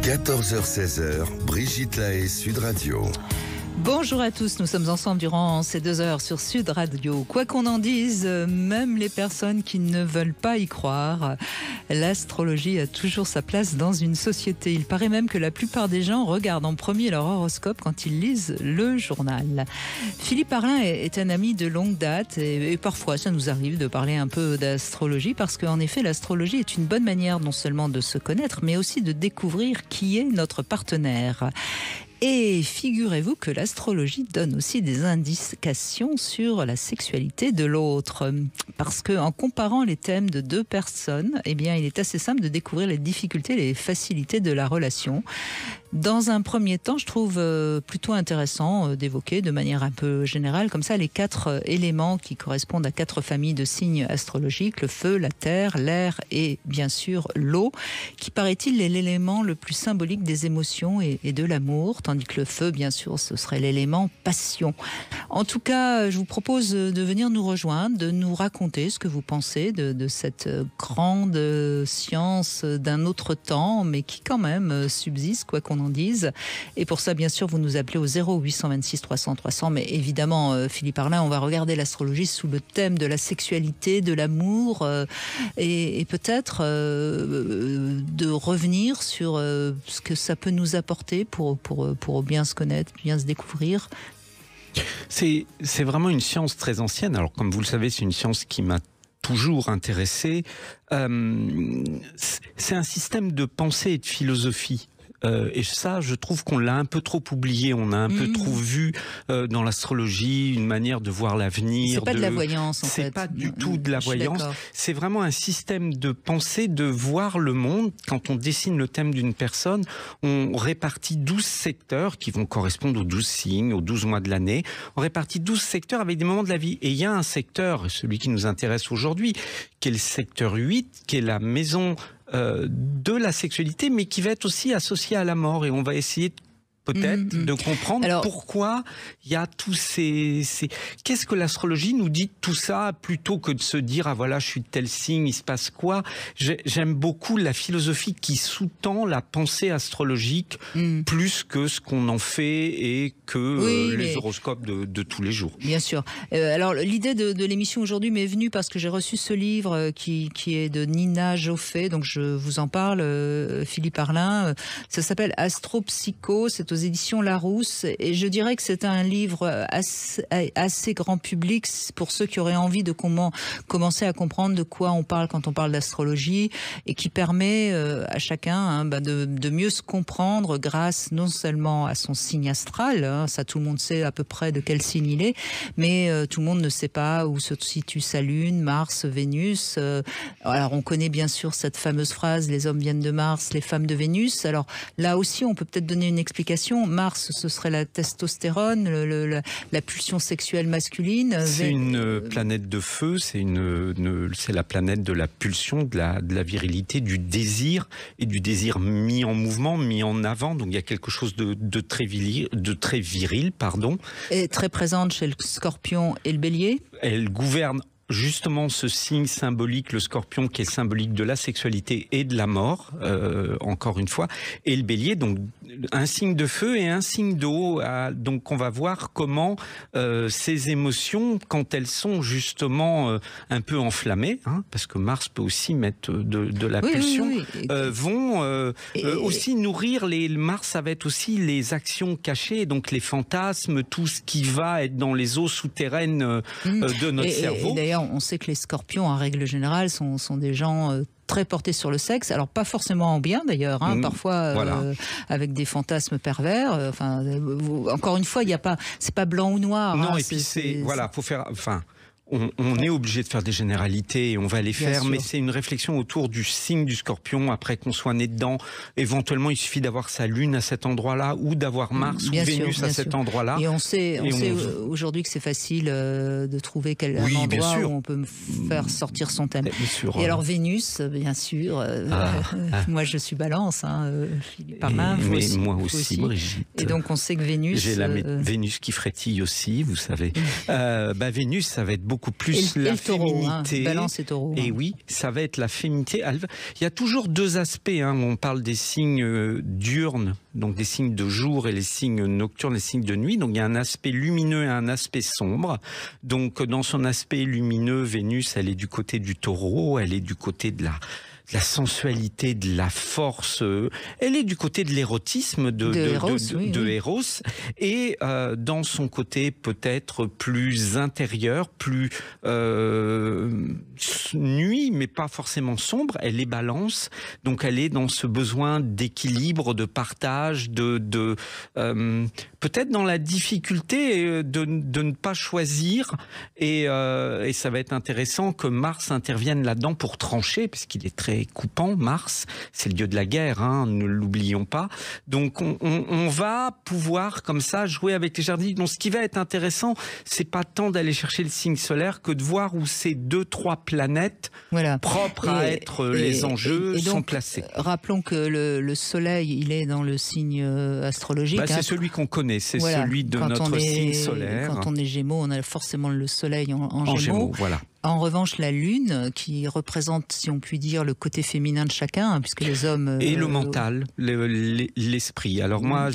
14h-16h, Brigitte Lahaie, Sud Radio. Bonjour à tous, nous sommes ensemble durant ces 2 heures sur Sud Radio. Quoi qu'on en dise, même les personnes qui ne veulent pas y croire, l'astrologie a toujours sa place dans une société. Il paraît même que la plupart des gens regardent en premier leur horoscope quand ils lisent le journal. Philippe Arlin est un ami de longue date et parfois ça nous arrive de parler un peu d'astrologie parce qu'en effet l'astrologie est une bonne manière non seulement de se connaître mais aussi de découvrir qui est notre partenaire. Et figurez-vous que l'astrologie donne aussi des indications sur la sexualité de l'autre. Parce qu'en comparant les thèmes de 2 personnes, eh bien, il est assez simple de découvrir les difficultés et les facilités de la relation. Dans un premier temps, je trouve plutôt intéressant d'évoquer de manière un peu générale, comme ça, les 4 éléments qui correspondent à 4 familles de signes astrologiques, le feu, la terre, l'air et bien sûr l'eau, qui paraît-il est l'élément le plus symbolique des émotions et de l'amour, tandis que le feu, bien sûr, ce serait l'élément passion. En tout cas, je vous propose de venir nous rejoindre, de nous raconter ce que vous pensez de cette grande science d'un autre temps, mais qui quand même subsiste, quoi qu'on en dise. Et pour ça, bien sûr, vous nous appelez au 0826 300 300. Mais évidemment, Philippe Arlin, on va regarder l'astrologie sous le thème de la sexualité, de l'amour, et peut-être de revenir sur ce que ça peut nous apporter pour bien se connaître, bien se découvrir. C'est vraiment une science très ancienne. Alors, comme vous le savez, c'est une science qui m'a toujours intéressé. C'est un système de pensée et de philosophie. Et ça, je trouve qu'on l'a un peu trop oublié. On a un peu trop vu dans l'astrologie une manière de voir l'avenir. C'est pas de la voyance, en fait. C'est pas du tout de la voyance. C'est vraiment un système de pensée, de voir le monde. Quand on dessine le thème d'une personne, on répartit 12 secteurs qui vont correspondre aux 12 signes, aux 12 mois de l'année. On répartit 12 secteurs avec des moments de la vie. Et il y a un secteur, celui qui nous intéresse aujourd'hui, qui est le secteur 8, qui est la maison de la sexualité, mais qui va être aussi associé à la mort. Et on va essayer peut-être de comprendre pourquoi il y a tous ces... Qu'est-ce que l'astrologie nous dit de tout ça, plutôt que de se dire, ah voilà, je suis de tel signe, il se passe quoi? J'aime beaucoup la philosophie qui sous-tend la pensée astrologique, plus que ce qu'on en fait et que les horoscopes de tous les jours. Bien sûr. Alors, l'idée de l'émission aujourd'hui m'est venue parce que j'ai reçu ce livre qui est de Nina Joffé, donc je vous en parle, Philippe Arlin. Ça s'appelle Astropsycho, c'est aux éditions Larousse, et je dirais que c'est un livre assez grand public pour ceux qui auraient envie de commencer à comprendre de quoi on parle quand on parle d'astrologie, et qui permet à chacun de mieux se comprendre grâce non seulement à son signe astral, ça tout le monde sait à peu près de quel signe il est, mais tout le monde ne sait pas où se situe sa lune, Mars, Vénus. Alors on connaît bien sûr cette fameuse phrase, les hommes viennent de Mars, les femmes de Vénus. Alors là aussi on peut peut-être donner une explication. Mars, ce serait la testostérone, la pulsion sexuelle masculine. C'est une planète de feu, c'est la planète de la pulsion, de la virilité, du désir, et du désir mis en mouvement, mis en avant. Donc il y a quelque chose de très viril, pardon. Et très présente chez le Scorpion et le Bélier. Elle gouverne justement ce signe symbolique, le Scorpion, qui est symbolique de la sexualité et de la mort, encore une fois, et le Bélier, donc un signe de feu et un signe d'eau. Donc on va voir comment ces émotions, quand elles sont justement un peu enflammées, parce que Mars peut aussi mettre de la pulsion, vont aussi nourrir Mars, ça va être aussi les actions cachées, donc les fantasmes, tout ce qui va être dans les eaux souterraines de notre cerveau. Et d'ailleurs, on sait que les Scorpions, en règle générale, sont des gens très portés sur le sexe, alors pas forcément en bien d'ailleurs, parfois avec des fantasmes pervers. Encore une fois, c'est pas blanc ou noir. Non, et puis faut faire. On est obligé de faire des généralités et on va les faire, mais c'est une réflexion autour du signe du Scorpion, après qu'on soit né dedans. Éventuellement, il suffit d'avoir sa lune à cet endroit-là, ou d'avoir Mars ou Vénus à cet endroit-là. Et on sait aujourd'hui que c'est facile de trouver un endroit où on peut faire sortir son thème. Et alors Vénus, bien sûr, moi je suis Balance, Philippe Arlin, mais moi aussi, Brigitte. Et donc on sait que Vénus... J'ai la Vénus qui frétille aussi, vous savez. Vénus, ça va être beaucoup beaucoup plus la féminité. Balance et Taureau. Et oui, ça va être la féminité. Il y a toujours deux aspects. On parle des signes diurnes, donc des signes de jour, et les signes nocturnes, les signes de nuit. Donc il y a un aspect lumineux et un aspect sombre. Donc dans son aspect lumineux, Vénus, elle est du côté du Taureau, elle est du côté de la sensualité, de la force, elle est du côté de l'érotisme de Eros, et dans son côté peut-être plus intérieur, plus nuit, mais pas forcément sombre, elle est Balance, donc elle est dans ce besoin d'équilibre, de partage, peut-être dans la difficulté de ne pas choisir, et ça va être intéressant que Mars intervienne là-dedans pour trancher, puisqu'il est très coupant. Mars, c'est le dieu de la guerre, ne l'oublions pas. Donc on va pouvoir comme ça jouer avec les jardiniers. Donc ce qui va être intéressant, c'est pas tant d'aller chercher le signe solaire que de voir où ces 2-3 planètes propres à être les enjeux sont placées. Rappelons que le Soleil, il est dans le signe astrologique. C'est celui qu'on connaît, c'est celui de notre signe solaire. Quand on est Gémeaux, on a forcément le Soleil en Gémeaux. Voilà. En revanche, la Lune, qui représente, si on peut dire, le côté féminin de chacun, puisque les hommes... Et le mental, l'esprit. Alors moi,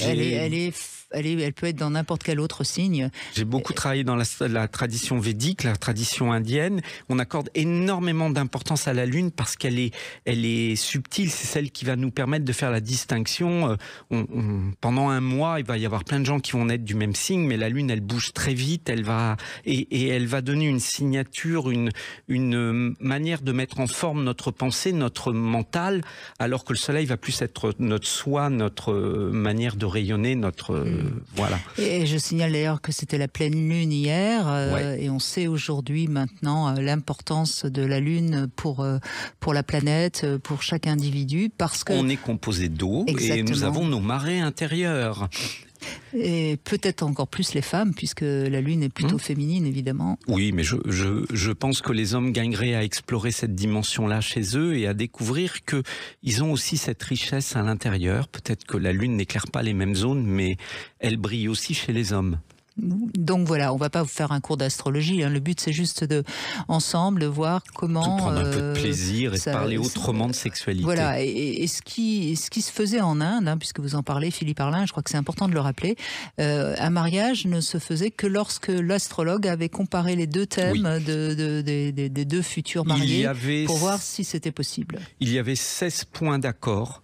elle peut être dans n'importe quel autre signe. J'ai beaucoup travaillé dans la tradition védique, la tradition indienne. On accorde énormément d'importance à la Lune parce qu'elle est subtile. C'est celle qui va nous permettre de faire la distinction. Pendant un mois, il va y avoir plein de gens qui vont naître du même signe, mais la Lune, elle bouge très vite. Elle va donner une signature, une manière de mettre en forme notre pensée, notre mental, alors que le Soleil va plus être notre soi, notre manière de rayonner, notre... Voilà. Et je signale d'ailleurs que c'était la pleine lune hier, et on sait aujourd'hui maintenant l'importance de la lune pour la planète, pour chaque individu, parce que... On est composé d'eau et nous avons nos marées intérieures. Et peut-être encore plus les femmes, puisque la Lune est plutôt féminine, évidemment. Oui, mais je pense que les hommes gagneraient à explorer cette dimension-là chez eux et à découvrir qu'ils ont aussi cette richesse à l'intérieur. Peut-être que la Lune n'éclaire pas les mêmes zones, mais elle brille aussi chez les hommes. Donc voilà, on va pas vous faire un cours d'astrologie. Le but, c'est juste ensemble voir comment... De prendre un peu de plaisir et de parler autrement de sexualité. Voilà, et ce qui se faisait en Inde, puisque vous en parlez, Philippe Arlin, je crois que c'est important de le rappeler, un mariage ne se faisait que lorsque l'astrologue avait comparé les deux thèmes des deux futurs mariés pour voir si c'était possible. Il y avait 16 points d'accord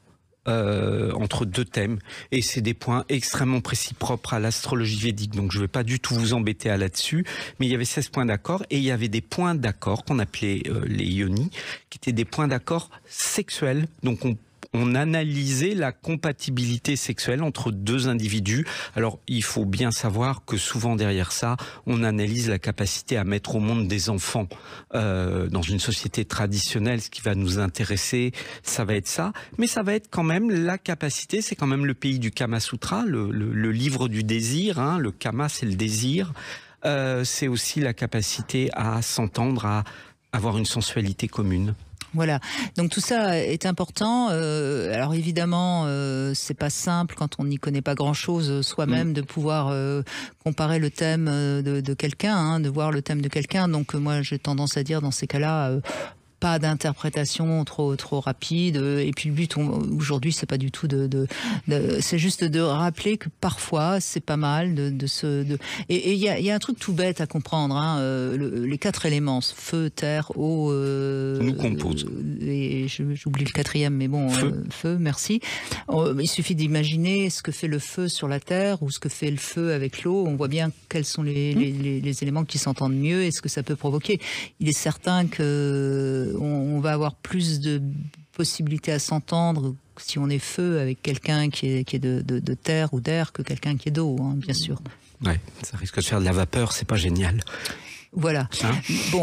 entre deux thèmes, et c'est des points extrêmement précis propres à l'astrologie védique, donc je ne vais pas du tout vous embêter là-dessus, mais il y avait 16 points d'accord, et il y avait des points d'accord qu'on appelait les yonis, qui étaient des points d'accord sexuels, donc on analysait la compatibilité sexuelle entre deux individus. Alors, il faut bien savoir que souvent derrière ça, on analyse la capacité à mettre au monde des enfants. Dans une société traditionnelle, ce qui va nous intéresser, ça va être ça. Mais ça va être quand même la capacité, c'est quand même le pays du Kama Sutra, le livre du désir. Le Kama, c'est le désir. C'est aussi la capacité à s'entendre, à avoir une sensualité commune. Voilà, donc tout ça est important. Alors évidemment, c'est pas simple quand on n'y connaît pas grand-chose soi-même de pouvoir comparer le thème de quelqu'un, de voir le thème de quelqu'un. Donc moi, j'ai tendance à dire dans ces cas-là, pas d'interprétation trop rapide. Et puis le but aujourd'hui, c'est pas du tout c'est juste de rappeler que parfois c'est pas mal et il y a un truc tout bête à comprendre. Les 4 éléments, feu, terre, eau, nous composent. Et j'oublie le 4e, mais bon, feu, merci. Il suffit d'imaginer ce que fait le feu sur la terre ou ce que fait le feu avec l'eau. On voit bien quels sont les éléments qui s'entendent mieux et ce que ça peut provoquer. Il est certain que on va avoir plus de possibilités à s'entendre si on est feu avec quelqu'un qui est de terre ou d'air que quelqu'un qui est d'eau, bien sûr. Ouais, ça risque de faire de la vapeur, c'est pas génial. Voilà. Bon,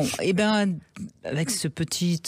avec ce petit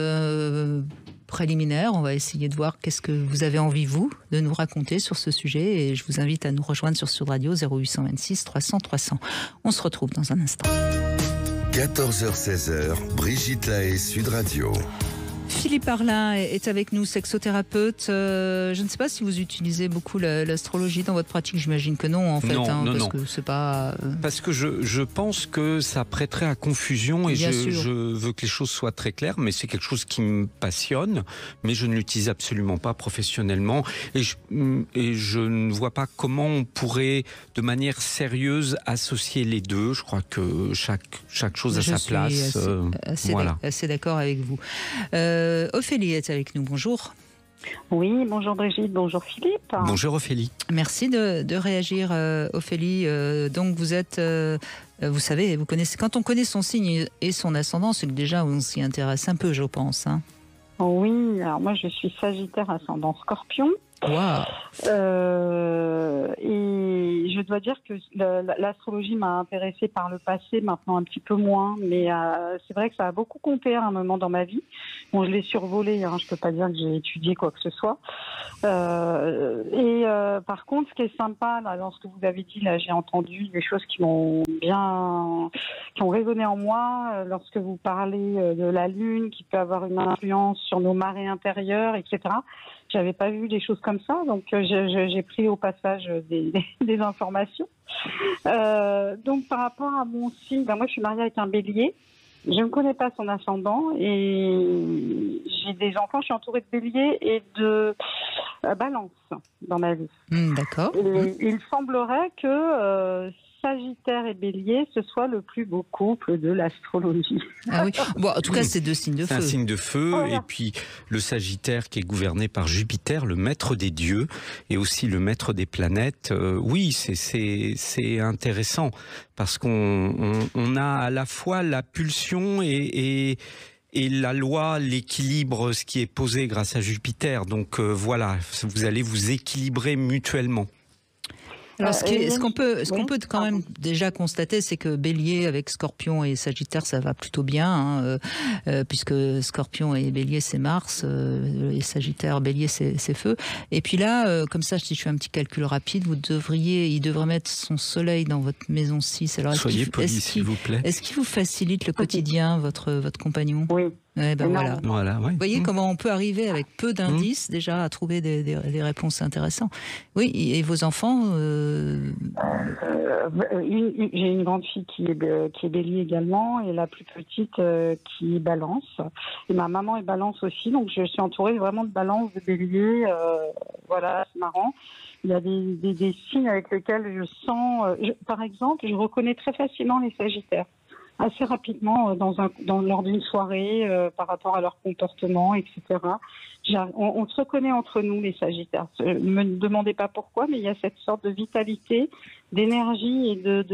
préliminaire, on va essayer de voir qu'est-ce que vous avez envie, vous, de nous raconter sur ce sujet, et je vous invite à nous rejoindre sur Sud Radio 0826 300 300. On se retrouve dans un instant. 14h-16h, Brigitte Lahaie, Sud Radio. Philippe Arlin est avec nous, sexothérapeute. Je ne sais pas si vous utilisez beaucoup l'astrologie dans votre pratique. J'imagine que non, en fait. Non, parce que c'est pas. Parce que je pense que ça prêterait à confusion et je veux que les choses soient très claires. Mais c'est quelque chose qui me passionne, mais je ne l'utilise absolument pas professionnellement et je ne vois pas comment on pourrait, de manière sérieuse, associer les deux. Je crois que chaque chose a sa place. Assez d'accord avec vous. Ophélie est avec nous, bonjour. Oui, bonjour Brigitte, bonjour Philippe. Bonjour Ophélie. Merci de réagir Ophélie. Donc vous êtes, vous savez, vous connaissez, quand on connaît son signe et son ascendant, c'est que déjà on s'y intéresse un peu, je pense. Hein. Oui, alors moi je suis Sagittaire ascendant Scorpion. Wow. Et je dois dire que l'astrologie m'a intéressée par le passé, maintenant un petit peu moins, mais c'est vrai que ça a beaucoup compté à un moment dans ma vie. Bon, je l'ai survolé, hein, je peux pas dire que j'ai étudié quoi que ce soit. Par contre, ce qui est sympa là, dans ce que vous avez dit, là, j'ai entendu des choses qui ont résonné en moi lorsque vous parlez de la Lune qui peut avoir une influence sur nos marées intérieures, etc. J'avais pas vu des choses comme ça, donc j'ai pris au passage des informations. Donc par rapport à mon signe, moi je suis mariée avec un Bélier. Je ne connais pas son ascendant et j'ai des enfants. Je suis entourée de Bélier et de Balance dans ma vie. D'accord. Il semblerait que Sagittaire et Bélier, ce soit le plus beau couple de l'astrologie. Ah oui. Bon, en tout cas, c'est deux signes de feu. C'est un signe de feu, voilà. Et puis le Sagittaire qui est gouverné par Jupiter, le maître des dieux, et aussi le maître des planètes. Oui, c'est intéressant, parce qu'on a à la fois la pulsion et la loi, l'équilibre, ce qui est posé grâce à Jupiter. Donc voilà, vous allez vous équilibrer mutuellement. Alors, ce qu'on peut quand même déjà constater, c'est que Bélier avec Scorpion et Sagittaire, ça va plutôt bien, puisque Scorpion et Bélier, c'est Mars, et Sagittaire, Bélier, c'est Feu. Et puis là, comme ça, si je fais un petit calcul rapide, il devrait mettre son soleil dans votre maison 6. Alors, soyez poli, s'il vous plaît. Est-ce qu'il vous facilite le quotidien, votre compagnon? Oui. Ouais, ben voilà, ouais. Vous voyez comment on peut arriver avec peu d'indices déjà à trouver des réponses intéressantes. Oui, et vos enfants J'ai une grande fille qui est Bélier également et la plus petite qui est Balance. Et ma maman est Balance aussi, donc je suis entourée vraiment de Balance, de Bélier. Voilà, c'est marrant. Il y a des signes avec lesquels je sens... par exemple, je reconnais très facilement les Sagittaires. Assez rapidement lors d'une soirée par rapport à leur comportement, etc. On se reconnaît entre nous, les Sagittaires. Ne me demandez pas pourquoi, mais il y a cette sorte de vitalité, d'énergie et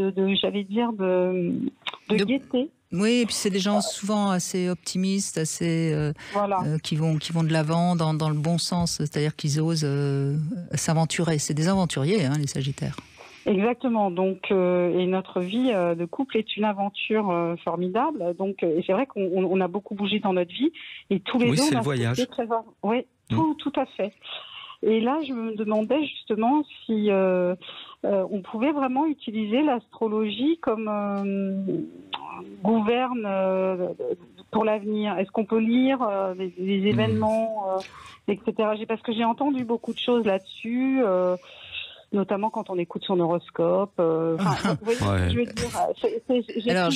de gaieté. Oui, et puis c'est des gens souvent assez optimistes, assez qui vont de l'avant dans le bon sens, c'est-à-dire qu'ils osent s'aventurer. C'est des aventuriers, hein, les Sagittaires. Exactement. Donc, et notre vie de couple est une aventure formidable. Donc, et c'est vrai qu'on a beaucoup bougé dans notre vie et tous les deux. Oui, c'est le voyage. Oui, tout à fait. Et là, je me demandais justement si on pouvait vraiment utiliser l'astrologie comme gouverne pour l'avenir. Est-ce qu'on peut lire des événements, etc. Parce que j'ai entendu beaucoup de choses là-dessus. Notamment quand on écoute son horoscope. Je veux dire, alors,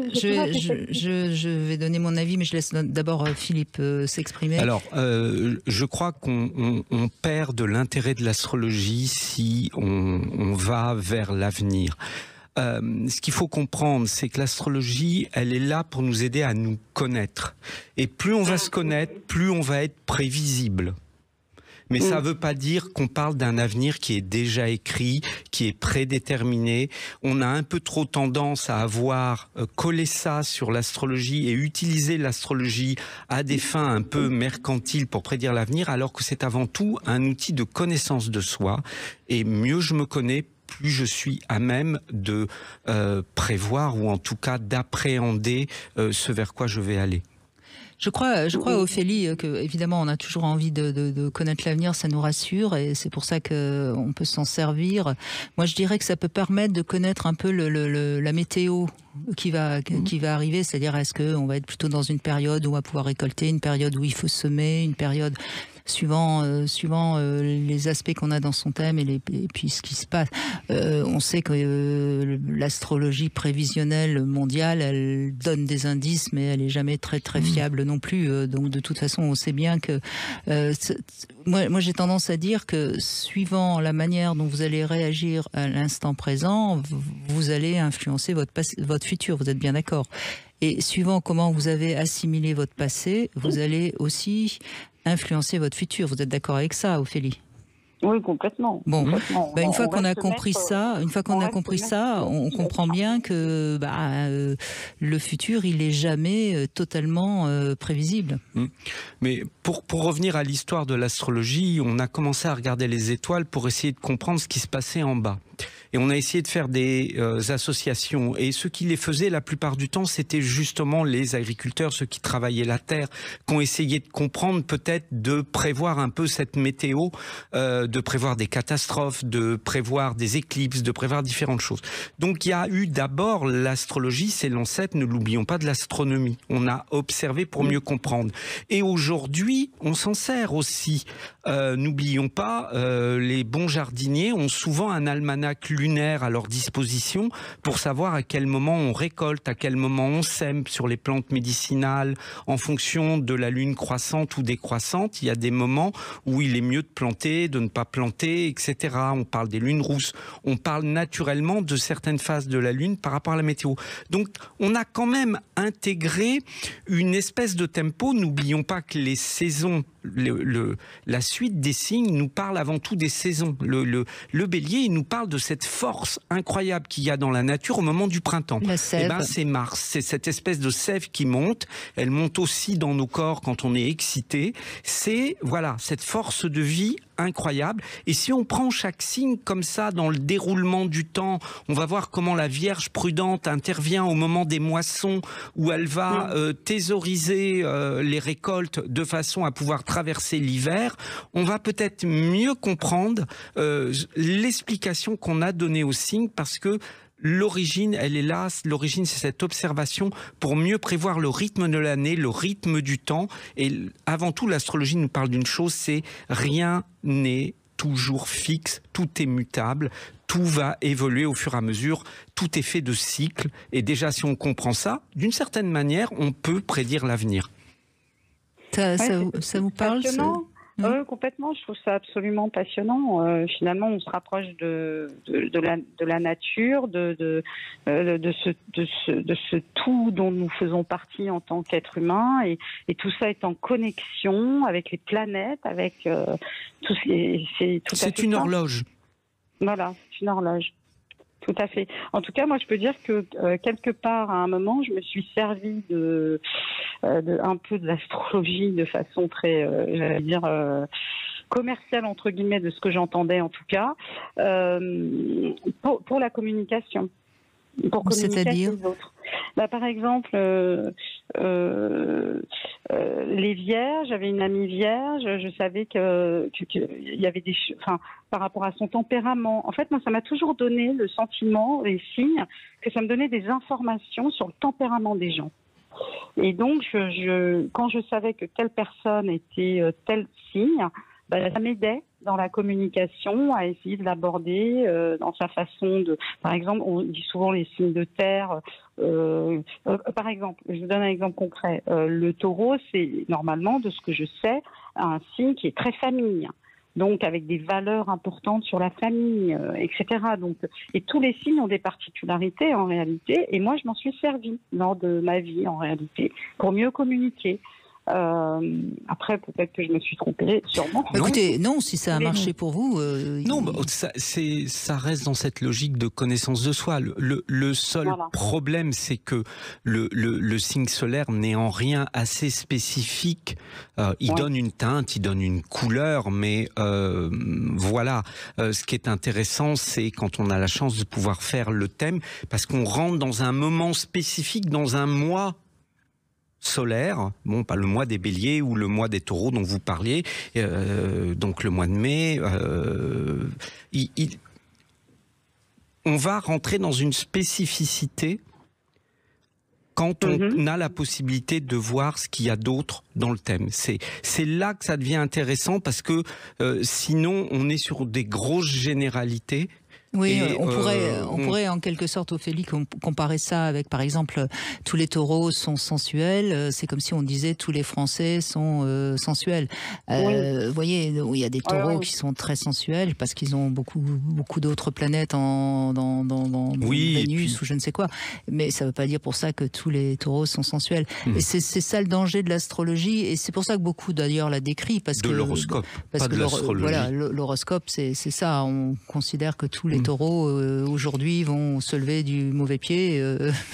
je vais donner mon avis, mais je laisse d'abord Philippe s'exprimer. Alors, je crois qu'on perd de l'intérêt de l'astrologie si on va vers l'avenir. Ce qu'il faut comprendre, c'est que l'astrologie, elle est là pour nous aider à nous connaître. Et plus on va se connaître, plus on va être prévisible. Mais ça ne veut pas dire qu'on parle d'un avenir qui est déjà écrit, qui est prédéterminé. On a un peu trop tendance à avoir collé ça sur l'astrologie et utiliser l'astrologie à des fins un peu mercantiles pour prédire l'avenir, alors que c'est avant tout un outil de connaissance de soi. Et mieux je me connais, plus je suis à même de prévoir ou en tout cas d'appréhender ce vers quoi je vais aller. Je crois, Ophélie, que évidemment, on a toujours envie de connaître l'avenir, ça nous rassure, et c'est pour ça qu'on peut s'en servir. Moi, je dirais que ça peut permettre de connaître un peu la météo qui va arriver, c'est-à-dire est-ce qu'on va être plutôt dans une période où on va pouvoir récolter, une période où il faut semer, une période suivant les aspects qu'on a dans son thème et puis ce qui se passe. On sait que l'astrologie prévisionnelle mondiale, elle donne des indices, mais elle est jamais très très fiable non plus. Donc de toute façon, on sait bien que moi j'ai tendance à dire que suivant la manière dont vous allez réagir à l'instant présent, vous allez influencer votre futur. Vous êtes bien d'accord? Et suivant comment vous avez assimilé votre passé, vous allez aussi influencer votre futur. Vous êtes d'accord avec ça, Ophélie? Oui, complètement. Bon, complètement. Une fois qu'on a compris ça, on comprend bien que le futur, il est jamais totalement prévisible. Mais pour revenir à l'histoire de l'astrologie, on a commencé à regarder les étoiles pour essayer de comprendre ce qui se passait en bas. Et on a essayé de faire des associations. Et ceux qui les faisaient, la plupart du temps, c'était justement les agriculteurs, ceux qui travaillaient la terre, qui ont essayé de comprendre, peut-être de prévoir un peu cette météo, de prévoir des catastrophes, de prévoir des éclipses, de prévoir différentes choses. Donc il y a eu d'abord l'astrologie, c'est l'ancêtre, ne l'oublions pas, de l'astronomie. On a observé pour mieux comprendre. Et aujourd'hui, on s'en sert aussi. N'oublions pas, les bons jardiniers ont souvent un almanach lunaire à leur disposition pour savoir à quel moment on récolte, à quel moment on sème sur les plantes médicinales. En fonction de la lune croissante ou décroissante, il y a des moments où il est mieux de planter, de ne pas planter, etc. On parle des lunes rousses. On parle naturellement de certaines phases de la lune par rapport à la météo. Donc on a quand même intégré une espèce de tempo. N'oublions pas que les saisons, la suite des signes nous parle avant tout des saisons. Le bélier, il nous parle de cette force incroyable qu'il y a dans la nature au moment du printemps. La sève. Eh ben, c'est Mars, c'est cette espèce de sève qui monte. Elle monte aussi dans nos corps quand on est excité. C'est, voilà, cette force de vie incroyable. Et si on prend chaque signe comme ça dans le déroulement du temps, on va voir comment la Vierge prudente intervient au moment des moissons où elle va thésauriser les récoltes de façon à pouvoir traverser l'hiver. On va peut-être mieux comprendre l'explication qu'on a donnée aux signes, parce que l'origine, elle est là. L'origine, c'est cette observation pour mieux prévoir le rythme de l'année, le rythme du temps. Et avant tout, l'astrologie nous parle d'une chose, c'est rien n'est toujours fixe, tout est mutable, tout va évoluer au fur et à mesure, tout est fait de cycles. Et déjà, si on comprend ça, d'une certaine manière, on peut prédire l'avenir. Ça vous parle? Oui, complètement. Je trouve ça absolument passionnant. Finalement, on se rapproche de la nature, de ce tout dont nous faisons partie en tant qu'être humain, et tout ça est en connexion avec les planètes, avec tout. C'est une horloge. Voilà, c'est une horloge. Tout à fait. En tout cas, moi, je peux dire que quelque part, à un moment, je me suis servie un peu de l'astrologie de façon très, j'allais dire, commerciale, entre guillemets, de ce que j'entendais en tout cas, pour la communication. Pour communiquer avec les autres. Par exemple, les vierges, j'avais une amie vierge, je savais qu'il y avait des... Enfin, par rapport à son tempérament. En fait, moi, ça m'a toujours donné le sentiment, les signes, que ça me donnait des informations sur le tempérament des gens. Et donc, quand je savais que telle personne était tel signe, ça m'aidait dans la communication à essayer de l'aborder dans sa façon de... Par exemple, on dit souvent les signes de terre. Par exemple, je vous donne un exemple concret. Le taureau, c'est normalement, de ce que je sais, un signe qui est très famille. Donc avec des valeurs importantes sur la famille, etc. Donc, et tous les signes ont des particularités en réalité, et moi je m'en suis servie lors de ma vie en réalité, pour mieux communiquer. Après, peut-être que je me suis trompée, sûrement. Écoutez, non, si ça a marché pour vous... Non, ça reste dans cette logique de connaissance de soi. Le seul problème, c'est que le signe solaire n'est en rien assez spécifique. Il donne une teinte, il donne une couleur, mais voilà. Ce qui est intéressant, c'est quand on a la chance de pouvoir faire le thème, parce qu'on rentre dans un moment spécifique, dans un mois solaire, bon, pas le mois des béliers ou le mois des taureaux dont vous parliez, donc le mois de mai, on va rentrer dans une spécificité quand on a la possibilité de voir ce qu'il y a d'autre dans le thème. C'est là que ça devient intéressant, parce que sinon on est sur des grosses généralités. Oui, on pourrait en quelque sorte, Ophélie, comparer ça avec, par exemple, tous les taureaux sont sensuels. C'est comme si on disait tous les Français sont sensuels. Vous voyez, il y a des taureaux qui sont très sensuels parce qu'ils ont beaucoup d'autres planètes dans Vénus ou je ne sais quoi. Mais ça ne veut pas dire pour ça que tous les taureaux sont sensuels. Et c'est ça le danger de l'astrologie. Et c'est pour ça que beaucoup d'ailleurs la décrit. De l'horoscope, pas de l'astrologie. Voilà, l'horoscope, c'est ça. On considère que tous les taureaux aujourd'hui vont se lever du mauvais pied.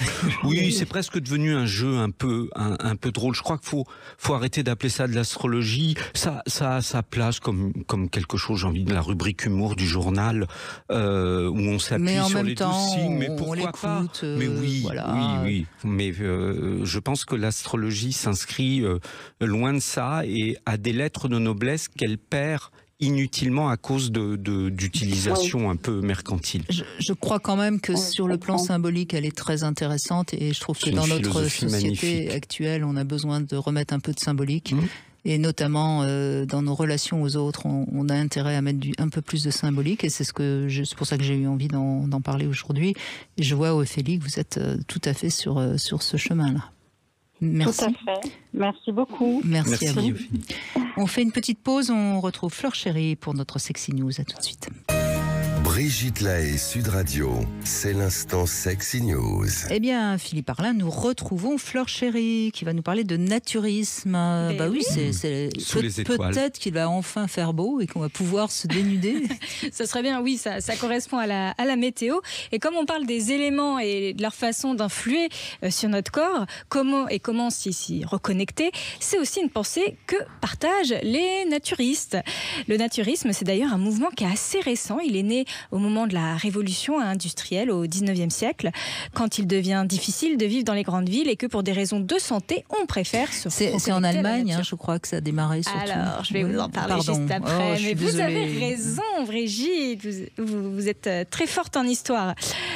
Oui, c'est presque devenu un jeu un peu drôle. Je crois qu'il faut arrêter d'appeler ça de l'astrologie. Ça a sa place comme quelque chose, j'ai envie de la rubrique humour du journal, où on s'appuie sur les 12 signes. Mais pourquoi pas ? Mais oui, voilà. oui. Mais je pense que l'astrologie s'inscrit loin de ça et a des lettres de noblesse qu'elle perd inutilement à cause d'utilisation un peu mercantile. Je crois quand même que sur le plan symbolique, elle est très intéressante, et je trouve que dans notre société actuelle, on a besoin de remettre un peu de symbolique. Et notamment dans nos relations aux autres, on a intérêt à mettre un peu plus de symbolique, et c'est pour ça que j'ai eu envie d'en parler aujourd'hui. Et je vois, Ophélie, que vous êtes tout à fait sur ce chemin-là. Merci. Tout à fait. Merci beaucoup. Merci à vous. On fait une petite pause, on retrouve Fleur Chérie pour notre Sexy News. À tout de suite. Brigitte Lahaie, Sud Radio, c'est l'instant Sexy News. Eh bien, Philippe Arlin, nous retrouvons Fleur Chérie qui va nous parler de naturisme. Oui, c'est peut-être qu'il va enfin faire beau et qu'on va pouvoir se dénuder. Ça serait bien, oui, ça correspond à la météo. Et comme on parle des éléments et de leur façon d'influer sur notre corps, comment s'y reconnecter, c'est aussi une pensée que partagent les naturistes. Le naturisme, c'est d'ailleurs un mouvement qui est assez récent. Il est né au moment de la révolution industrielle au 19e siècle, quand il devient difficile de vivre dans les grandes villes et que pour des raisons de santé, on préfère se reconnecter. C'est en Allemagne, je crois que ça a démarré surtout. Alors, je vais vous en parler juste après. Mais vous avez raison, Brigitte, vous êtes très forte en histoire.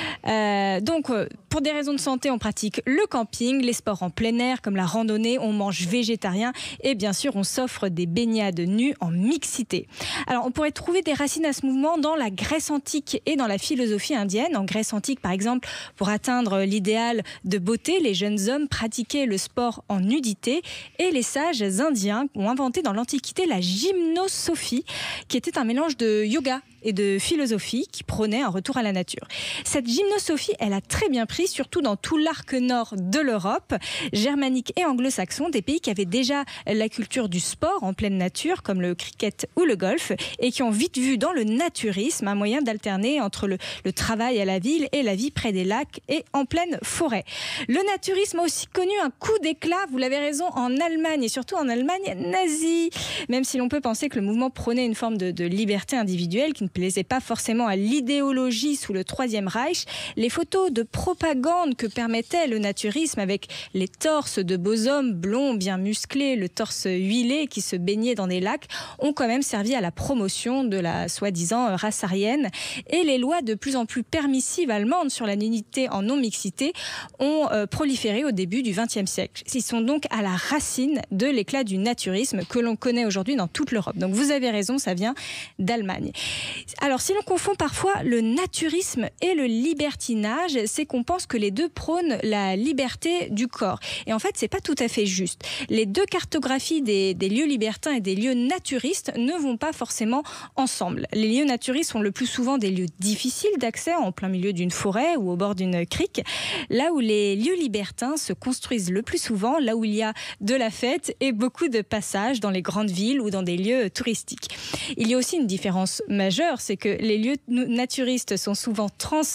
Donc, pour des raisons de santé, on pratique le camping, les sports en plein air comme la randonnée, on mange végétarien et bien sûr, on s'offre des baignades nues en mixité. Alors, on pourrait trouver des racines à ce mouvement dans la Grèce antique et dans la philosophie indienne. En Grèce antique, par exemple, pour atteindre l'idéal de beauté, les jeunes hommes pratiquaient le sport en nudité, et les sages indiens ont inventé dans l'Antiquité la gymnosophie, qui était un mélange de yoga et de philosophie qui prônait un retour à la nature. Cette gymnosophie, elle a très bien pris, surtout dans tout l'arc nord de l'Europe, germanique et anglo-saxon, des pays qui avaient déjà la culture du sport en pleine nature, comme le cricket ou le golf, et qui ont vite vu dans le naturisme un moyen d'alterner entre le travail à la ville et la vie près des lacs et en pleine forêt. Le naturisme a aussi connu un coup d'éclat, vous l'avez raison, en Allemagne, et surtout en Allemagne nazie. Même si l'on peut penser que le mouvement prônait une forme de liberté individuelle qui ne plaisait pas forcément à l'idéologie sous le Troisième Reich, les photos de propagande que permettait le naturisme, avec les torses de beaux hommes blonds bien musclés, le torse huilé qui se baignait dans des lacs, ont quand même servi à la promotion de la soi-disant race aryenne. Et les lois de plus en plus permissives allemandes sur la nudité en non-mixité ont proliféré au début du XXe siècle. Ils sont donc à la racine de l'éclat du naturisme que l'on connaît aujourd'hui dans toute l'Europe. Donc vous avez raison, ça vient d'Allemagne. Alors, si l'on confond parfois le naturisme et le libertinage, c'est qu'on pense que les deux prônent la liberté du corps. Et en fait, c'est pas tout à fait juste. Les deux cartographies des lieux libertins et des lieux naturistes ne vont pas forcément ensemble. Les lieux naturistes sont le plus souvent des lieux difficiles d'accès, en plein milieu d'une forêt ou au bord d'une crique, là où les lieux libertins se construisent le plus souvent, là où il y a de la fête et beaucoup de passages dans les grandes villes ou dans des lieux touristiques. Il y a aussi une différence majeure, c'est que les lieux naturistes sont souvent transgénérationnels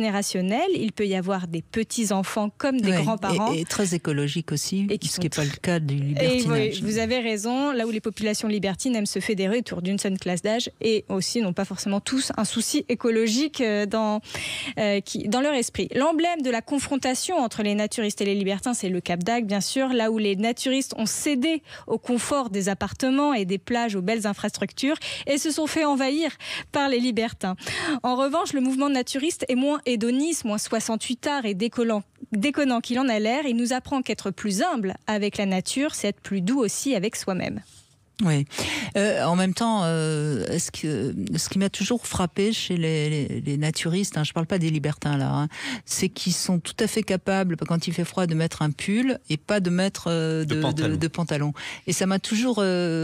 intergénérationnel. Il peut y avoir des petits-enfants comme des grands-parents. Et très écologique aussi, ce qui n'est pas le cas du libertinage. Vous avez raison, là où les populations libertines aiment se fédérer autour d'une seule classe d'âge et aussi n'ont pas forcément tous un souci écologique dans leur esprit. L'emblème de la confrontation entre les naturistes et les libertins, c'est le Cap d'Agde, bien sûr, là où les naturistes ont cédé au confort des appartements et des plages aux belles infrastructures et se sont fait envahir par les libertins. En revanche, le mouvement naturiste est moins hédoniste, moins 68 arts et déconnant qu'il en a l'air. Il nous apprend qu'être plus humble avec la nature, c'est être plus doux aussi avec soi-même. Oui. En même temps, ce qui m'a toujours frappé chez les naturistes, je ne parle pas des libertins là, c'est qu'ils sont tout à fait capables, quand il fait froid, de mettre un pull et pas de mettre de pantalon. Et ça m'a toujours,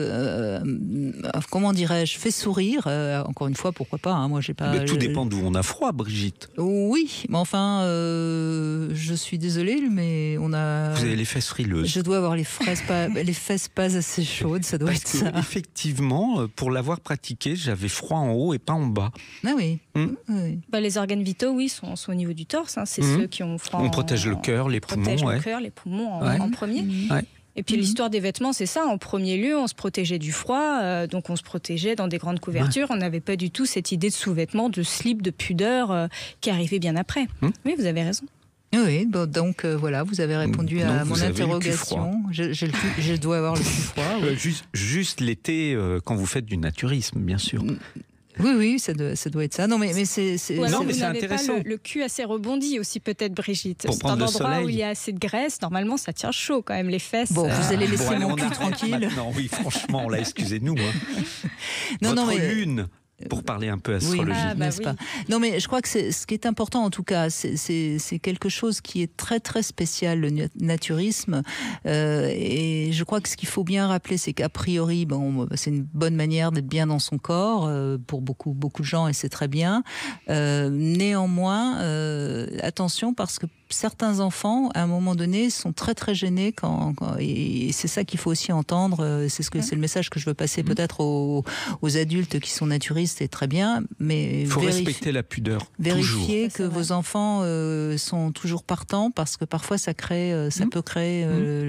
comment dirais-je, fait sourire. Encore une fois, pourquoi pas, moi j'ai pas. Mais tout dépend d'où on a froid, Brigitte. Oui, mais enfin, je suis désolée, mais on a. Vous avez les fesses frileuses. Je dois avoir les fesses pas assez chaudes, ça doit. Effectivement, pour l'avoir pratiqué, j'avais froid en haut et pas en bas. Ah oui. Oui. Les organes vitaux, sont au niveau du torse. C'est ceux qui ont froid. On protège le cœur, les poumons. Les poumons en premier. Ouais. Et puis l'histoire des vêtements, c'est ça. En premier lieu, on se protégeait du froid, donc on se protégeait dans des grandes couvertures. On n'avait pas du tout cette idée de sous-vêtements, de slip, de pudeur qui arrivait bien après. Oui, vous avez raison. Oui, donc voilà, vous avez répondu à mon interrogation. Je dois avoir le plus froid. Oui. Juste l'été, quand vous faites du naturisme, bien sûr. Oui, ça doit être ça. Non, mais c'est. Non, mais c'est intéressant. Pas le cul assez rebondi aussi, peut-être, Brigitte. Pour c'est un endroit soleil. où il y a assez de graisse. Normalement, ça tient chaud quand même, les fesses. Bon, vous allez laisser mon cul tranquille. Non, oui, franchement, là, excusez-nous. Votre lune. Pour parler un peu astrologie, n'est-ce pas ? Non, mais je crois que ce qui est important, en tout cas, c'est quelque chose qui est très très spécial, le naturisme. Et je crois que ce qu'il faut bien rappeler, c'est qu'a priori, c'est une bonne manière d'être bien dans son corps pour beaucoup de gens, et c'est très bien. Néanmoins, attention, parce que certains enfants, à un moment donné, sont très très gênés et c'est ça qu'il faut aussi entendre. C'est le message que je veux passer peut-être aux adultes qui sont naturistes. C'est très bien, mais il faut respecter la pudeur. Vérifiez toujours. Que vos enfants sont toujours partants, parce que parfois ça peut créer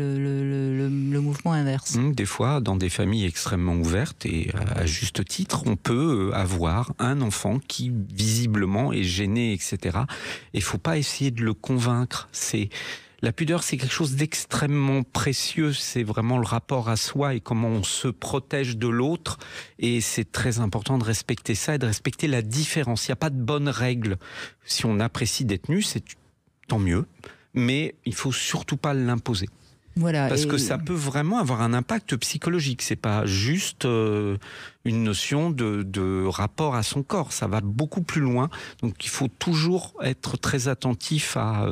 le mouvement inverse. Des fois, dans des familles extrêmement ouvertes, et à juste titre, on peut avoir un enfant qui visiblement est gêné, etc. Et il ne faut pas essayer de le convaincre. La pudeur, c'est quelque chose d'extrêmement précieux. C'est vraiment le rapport à soi et comment on se protège de l'autre. Et c'est très important de respecter ça et de respecter la différence. Il n'y a pas de bonne règle. Si on apprécie d'être nu, c'est tant mieux. Mais il ne faut surtout pas l'imposer. Voilà, parce que ça peut vraiment avoir un impact psychologique. C'est pas juste une notion de rapport à son corps. Ça va beaucoup plus loin. Donc il faut toujours être très attentif à...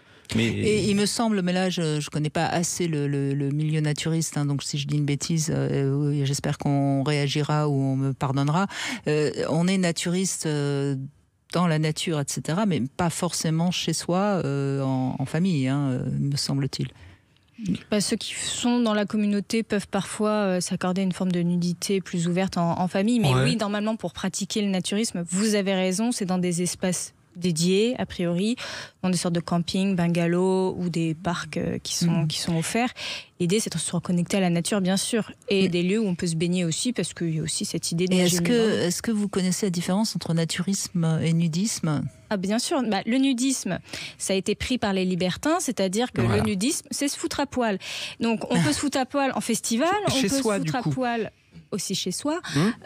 Et il me semble, mais là je ne connais pas assez le milieu naturiste, donc si je dis une bêtise, j'espère qu'on réagira ou on me pardonnera. On est naturiste dans la nature, etc., mais pas forcément chez soi, en famille, me semble-t-il. Ceux qui sont dans la communauté peuvent parfois s'accorder une forme de nudité plus ouverte en famille, mais oui, normalement pour pratiquer le naturisme, vous avez raison, c'est dans des espaces dédiés, a priori, dans des sortes de camping, bungalows ou des parcs qui sont offerts. L'idée, c'est de se reconnecter à la nature, bien sûr, et des lieux où on peut se baigner aussi, parce qu'il y a aussi cette idée de... Est-ce que vous connaissez la différence entre naturisme et nudisme ? Bien sûr, le nudisme, ça a été pris par les libertins, c'est-à-dire que le nudisme, c'est se foutre à poil. Donc, on peut se foutre à poil en festival, on peut se foutre à poil aussi chez soi.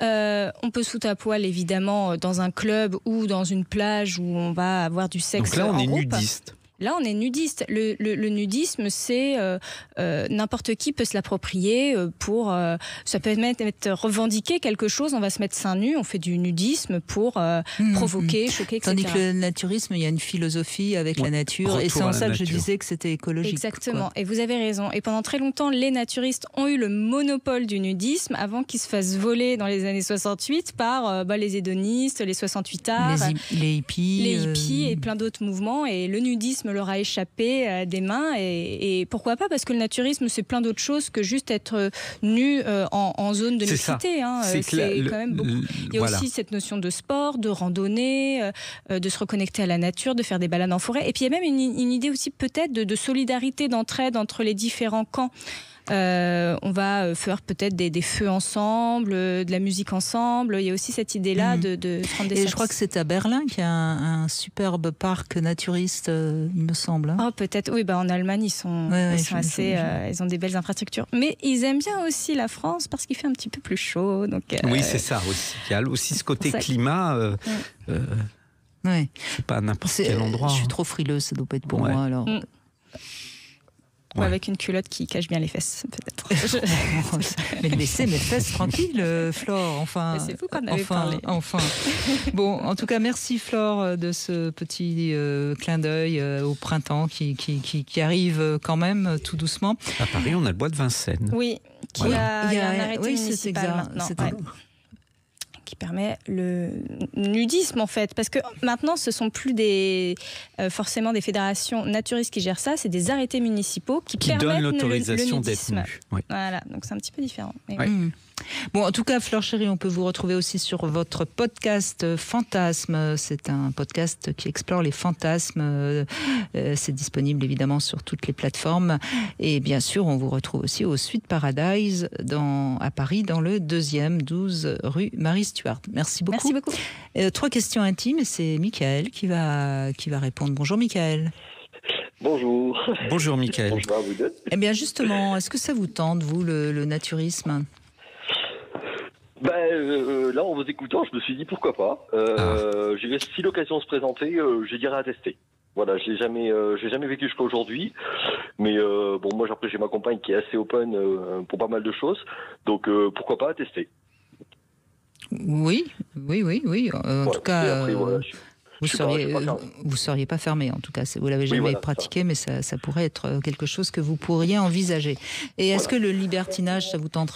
On peut se foutre à poil, évidemment, dans un club ou dans une plage où on va avoir du sexe. Donc là, on est groupe. nudiste. Là, on est nudiste. Le nudisme, c'est n'importe qui peut se l'approprier pour... ça peut être revendiquer quelque chose. On va se mettre seins nus, on fait du nudisme pour provoquer, choquer, etc. Tandis que le naturisme, il y a une philosophie avec la nature. Et c'est en ça que je disais que c'était écologique. Exactement. Et vous avez raison. Et pendant très longtemps, les naturistes ont eu le monopole du nudisme avant qu'ils se fassent voler dans les années 68 par les hédonistes, les 68 arts, les hippies et plein d'autres mouvements. Et le nudisme naturisme leur a échappé des mains. Et pourquoi pas? Parce que le naturisme, c'est plein d'autres choses que juste être nu en zone de mixité. C'est quand même beaucoup. Il y a aussi cette notion de sport, de randonnée, de se reconnecter à la nature, de faire des balades en forêt. Et puis il y a même une idée aussi peut-être de solidarité, d'entraide entre les différents camps. On va faire peut-être des feux ensemble, de la musique ensemble. Il y a aussi cette idée-là de se rendre des services. Je crois que c'est à Berlin qu'il y a un superbe parc naturiste, il me semble. Oh, peut-être. Oui, en Allemagne, ils sont ils ont des belles infrastructures. Mais ils aiment bien aussi la France parce qu'il fait un petit peu plus chaud. Donc, oui, c'est ça aussi. Il y a aussi ce côté climat. C'est pas n'importe quel endroit. Je suis trop frileuse, ça doit pas être pour moi alors. Ou avec une culotte qui cache bien les fesses, peut-être. Mais laissez mes fesses tranquilles, Flore. Enfin, mais c'est vous qu'on avait parlé. Enfin. Bon, en tout cas, merci Flore de ce petit clin d'œil au printemps qui arrive quand même tout doucement. À Paris, on a le bois de Vincennes. Oui, il y a un arrêté municipal maintenant. Qui permet le nudisme en fait, parce que maintenant ce sont plus forcément des fédérations naturistes qui gèrent ça, c'est des arrêtés municipaux qui permettent donnent l'autorisation d'être nu. Oui. Voilà, donc c'est un petit peu différent. Mais Bon, en tout cas, Flore Chéri, on peut vous retrouver aussi sur votre podcast Fantasmes. C'est un podcast qui explore les fantasmes. C'est disponible évidemment sur toutes les plateformes. Et bien sûr, on vous retrouve aussi au Suite Paradise à Paris, dans le 2e, 12 rue Marie-Stuart. Merci beaucoup. Merci beaucoup. 3 questions intimes et c'est Michael qui va répondre. Bonjour Michael. Bonjour. Bonjour Michael. Bonjour à vous deux. Eh bien justement, est-ce que ça vous tente, vous, le naturisme ? Là, en vous écoutant, je me suis dit pourquoi pas. Si l'occasion se présentait, je dirais à tester. Voilà, j'ai jamais vécu jusqu'à aujourd'hui, mais moi après j'ai ma compagne qui est assez open pour pas mal de choses, donc pourquoi pas à tester. Oui. En tout cas, après, vous seriez pas fermé. En tout cas, vous l'avez jamais pratiqué, mais ça pourrait être quelque chose que vous pourriez envisager. Et est-ce que le libertinage, ça vous tenterait ?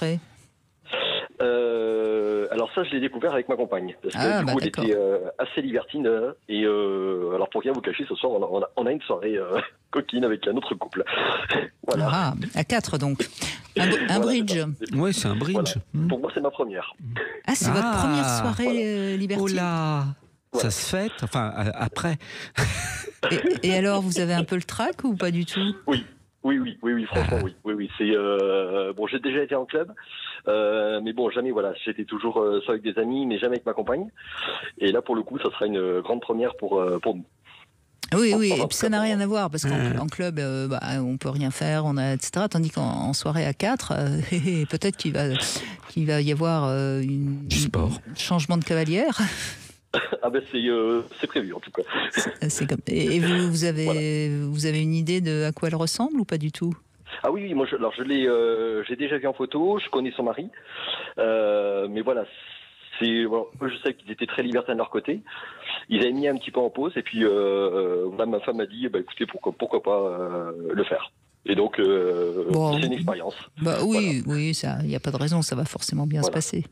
Alors ça, je l'ai découvert avec ma compagne. Parce que du coup, elle était assez libertine. Et alors pour rien vous cacher, ce soir, on a une soirée coquine avec un autre couple. Voilà. Ah, à 4 donc. Un bridge. Oui, c'est un bridge. Voilà. Pour moi, c'est ma première. Ah, c'est votre première soirée libertine. Oh là, ça se fête. Enfin, après. et alors, vous avez un peu le trac ou pas du tout ? Oui, franchement, oui. C'est j'ai déjà été en club, mais bon, jamais. Voilà, j'étais toujours soit avec des amis, mais jamais avec ma compagne. Et là, pour le coup, ça sera une grande première pour nous. Oui, et puis ça n'a rien à voir parce qu'en club, on peut rien faire, etc. Tandis qu'en soirée à 4, peut-être qu'il va y avoir du sport, changement de cavalière. C'est prévu en tout cas. Et vous avez une idée de à quoi elle ressemble ou pas du tout ? Ah oui, moi j'ai déjà vu en photo, je connais son mari, mais voilà, je sais qu'ils étaient très libertins de leur côté. Ils avaient mis un petit peu en pause et puis ma femme m'a dit écoutez pourquoi pas le faire. Et donc c'est une expérience. Oui, ça, il n'y a pas de raison, ça va forcément bien se passer.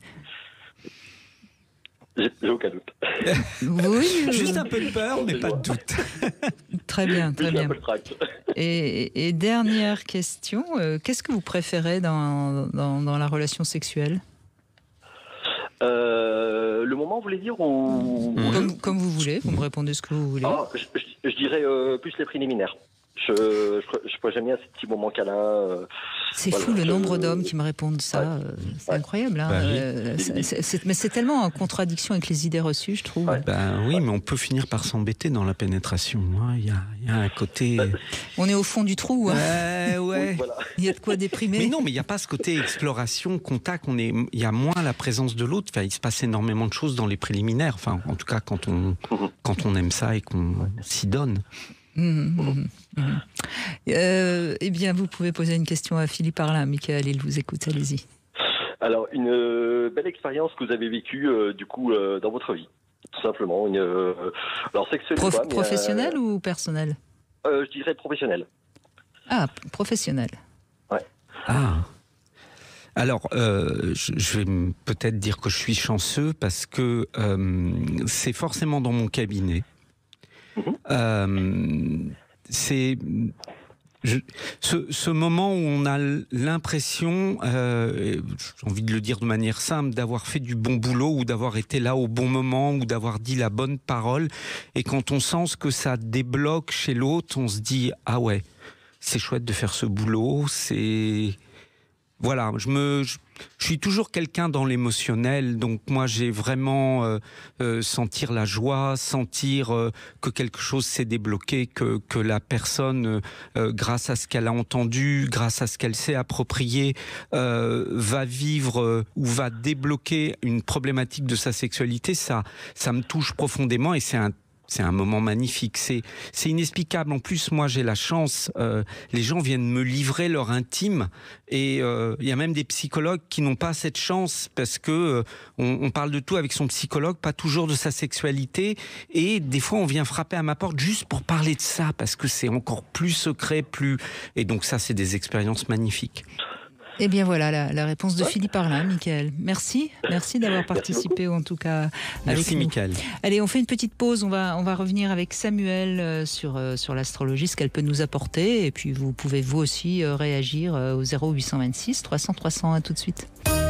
J'ai aucun doute. Oui, juste un peu de peur, mais pas de doute. Très bien. Un peu de trac. Et dernière question, qu'est-ce que vous préférez dans la relation sexuelle ? Le moment, vous voulez dire ou... Comme vous voulez, vous me répondez ce que vous voulez. Je dirais plus les préliminaires. Je j'aime bien ces petits moments câlins. C'est fou le nombre d'hommes qui me répondent ça. C'est incroyable. Hein. Mais c'est tellement en contradiction avec les idées reçues, je trouve. Oui, mais on peut finir par s'embêter dans la pénétration. Il y a un côté... On est au fond du trou. Hein. Ouais. Voilà. Il y a de quoi déprimer. Mais non, mais il n'y a pas ce côté exploration, contact. Il y a moins la présence de l'autre. Enfin, il se passe énormément de choses dans les préliminaires. Enfin, en tout cas, quand on aime ça et qu'on s'y donne. Eh bien, vous pouvez poser une question à Philippe Arlin. Michael, il vous écoute, allez-y. Alors, une belle expérience que vous avez vécue, dans votre vie, tout simplement. Alors, sexuelle professionnelle ou personnelle ? Je dirais professionnelle. Ah, professionnelle. Ouais. Ah. Alors, je vais peut-être dire que je suis chanceux parce que c'est forcément dans mon cabinet. ce moment où on a l'impression, j'ai envie de le dire de manière simple, d'avoir fait du bon boulot ou d'avoir été là au bon moment ou d'avoir dit la bonne parole. Et quand on sent que ça débloque chez l'autre, on se dit « Ah ouais, c'est chouette de faire ce boulot, c'est... » Voilà, je suis toujours quelqu'un dans l'émotionnel, donc moi j'ai vraiment sentir la joie, sentir que quelque chose s'est débloqué, que la personne, grâce à ce qu'elle a entendu, grâce à ce qu'elle s'est approprié, va vivre ou va débloquer une problématique de sa sexualité, ça me touche profondément et c'est un moment magnifique, c'est inexplicable. En plus, moi, j'ai la chance, les gens viennent me livrer leur intime et il y a même des psychologues qui n'ont pas cette chance parce que on parle de tout avec son psychologue, pas toujours de sa sexualité et des fois, on vient frapper à ma porte juste pour parler de ça parce que c'est encore plus secret, et donc ça, c'est des expériences magnifiques. Eh bien voilà la réponse de Philippe Arlin, Michael. Merci d'avoir participé en tout cas avec Merci, nous. Michael. Allez, on fait une petite pause, on va revenir avec Samuel sur l'astrologie, ce qu'elle peut nous apporter et puis vous pouvez vous aussi réagir au 0826 300 300. À tout de suite.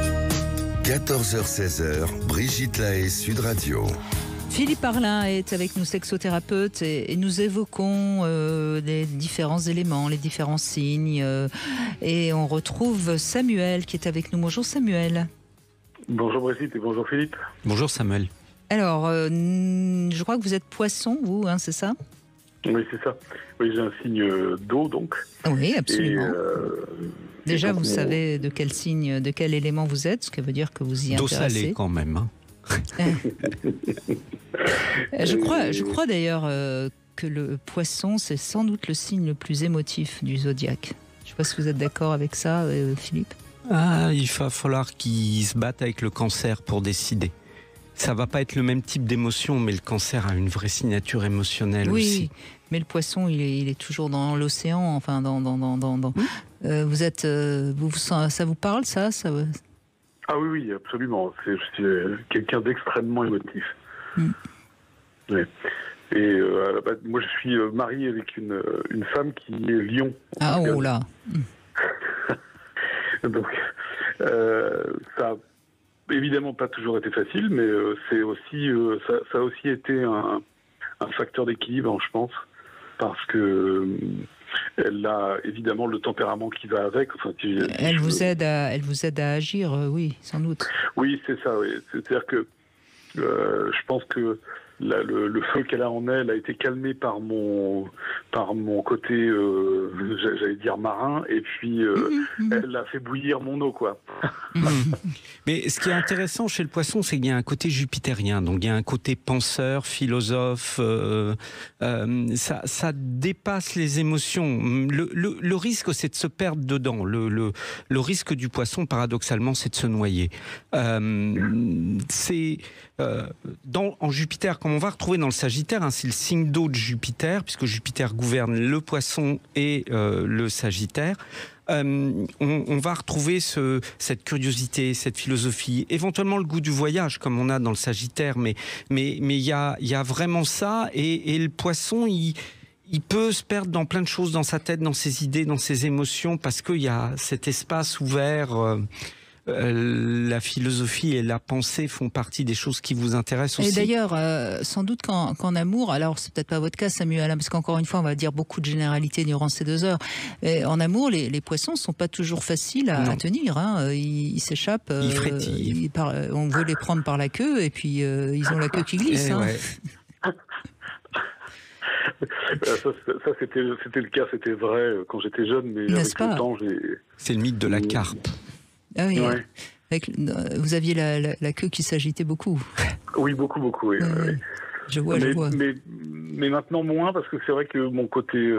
14h-16h, Brigitte Lahaie, Sud Radio. Philippe Arlin est avec nous, sexothérapeute, et nous évoquons les différents éléments, les différents signes. Et on retrouve Samuel qui est avec nous. Bonjour Samuel. Bonjour Brigitte et bonjour Philippe. Bonjour Samuel. Alors, je crois que vous êtes poisson, vous, hein, c'est ça ? Oui, c'est ça. Oui, j'ai un signe d'eau, donc. Oui, absolument. Déjà, vous donc, savez de quel signe, de quel élément vous êtes, ce qui veut dire que vous y intéressez. D'eau salée quand même, hein. Je crois d'ailleurs que le poisson, c'est sans doute le signe le plus émotif du zodiaque. Je ne sais pas si vous êtes d'accord avec ça, Philippe. Il va falloir qu'ils se battent avec le cancer pour décider. Ça va pas être le même type d'émotion, mais le cancer a une vraie signature émotionnelle aussi. Oui, mais le poisson, il est toujours dans l'océan, enfin vous êtes, ça vous parle ça Ah oui, absolument. Je suis quelqu'un d'extrêmement émotif. Ouais. Et moi, je suis marié avec une femme qui est lion. Ah, oh là. Donc, ça a évidemment pas toujours été facile, mais c'est aussi, ça a aussi été un facteur d'équilibre, je pense, parce que elle a évidemment le tempérament qui va avec. Enfin, elle vous aide à agir, oui, sans doute. Oui, c'est ça. Oui. C'est-à-dire que je pense que le feu qu'elle a en elle a été calmé par mon côté, j'allais dire marin, et puis elle a fait bouillir mon eau, quoi. Mais ce qui est intéressant chez le poisson, c'est qu'il y a un côté jupitérien, donc il y a un côté penseur, philosophe, ça dépasse les émotions. Le risque, c'est de se perdre dedans. Le risque du poisson, paradoxalement, c'est de se noyer. En Jupiter, comme on va retrouver dans le Sagittaire, c'est le signe d'eau de Jupiter, puisque Jupiter gouverne le poisson et le Sagittaire. On va retrouver cette curiosité, cette philosophie, éventuellement le goût du voyage, comme on a dans le Sagittaire, mais il y a vraiment ça, et le poisson, il peut se perdre dans plein de choses dans sa tête, dans ses idées, dans ses émotions, parce qu'il y a cet espace ouvert. La philosophie et la pensée font partie des choses qui vous intéressent aussi. Et d'ailleurs, sans doute qu'en amour, alors c'est peut-être pas votre cas Samuel, parce qu'encore une fois on va dire beaucoup de généralités durant ces 2 heures, mais en amour les poissons sont pas toujours faciles à tenir, hein. Ils s'échappent, ils frétillent. On veut les prendre par la queue et puis ils ont la queue qui glisse. Ouais. Ça c'était le cas, c'était vrai quand j'étais jeune, mais avec le temps c'est le mythe de la carpe. Ah oui, ouais. Vous aviez la queue qui s'agitait beaucoup. Oui, beaucoup, oui. Je vois. Mais maintenant moins, parce que c'est vrai que mon côté,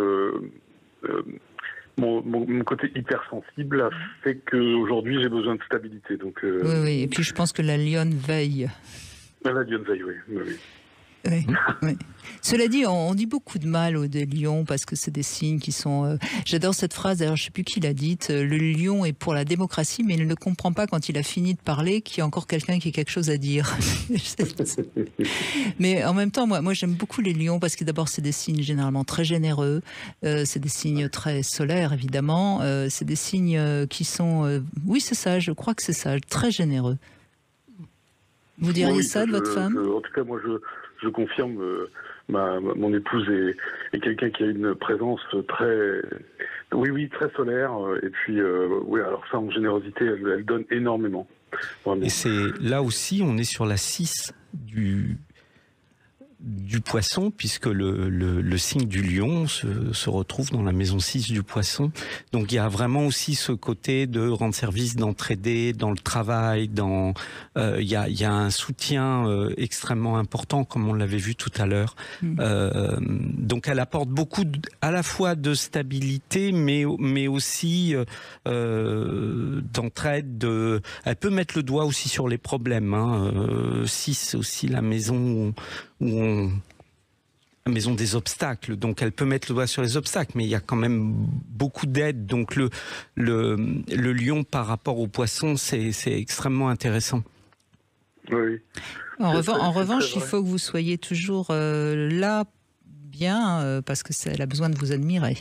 mon côté hypersensible a fait qu'aujourd'hui j'ai besoin de stabilité. Donc, oui, et puis je pense que la lionne veille. La lionne veille, oui. Oui, oui. Cela dit, on dit beaucoup de mal des lions parce que c'est des signes qui sont... J'adore cette phrase, d'ailleurs je ne sais plus qui l'a dite, le lion est pour la démocratie, mais il ne comprend pas quand il a fini de parler qu'il y a encore quelqu'un qui a quelque chose à dire. Mais en même temps, moi j'aime beaucoup les lions parce que d'abord c'est des signes généralement très généreux, c'est des signes très solaires évidemment, c'est des signes qui sont... oui c'est ça, je crois que c'est ça, très généreux. Vous diriez ça de votre femme ? En tout cas, moi, je confirme, mon épouse est quelqu'un qui a une présence très solaire. Et puis, oui, alors ça, en générosité, elle donne énormément. Vraiment. Et c'est là aussi, on est sur la 6 du poisson, puisque le signe du lion se retrouve dans la maison 6 du poisson. Donc il y a vraiment aussi ce côté de rendre service, d'entraider dans le travail, il y a un soutien extrêmement important, comme on l'avait vu tout à l'heure. Donc elle apporte beaucoup à la fois de stabilité, mais aussi d'entraide. Elle peut mettre le doigt aussi sur les problèmes. 6, c'est aussi la maison la maison des obstacles, donc elle peut mettre le doigt sur les obstacles, mais il y a quand même beaucoup d'aide. Donc le lion par rapport au poisson, c'est extrêmement intéressant. Oui. En revanche, il faut que vous soyez toujours là, bien, parce que elle a besoin de vous admirer.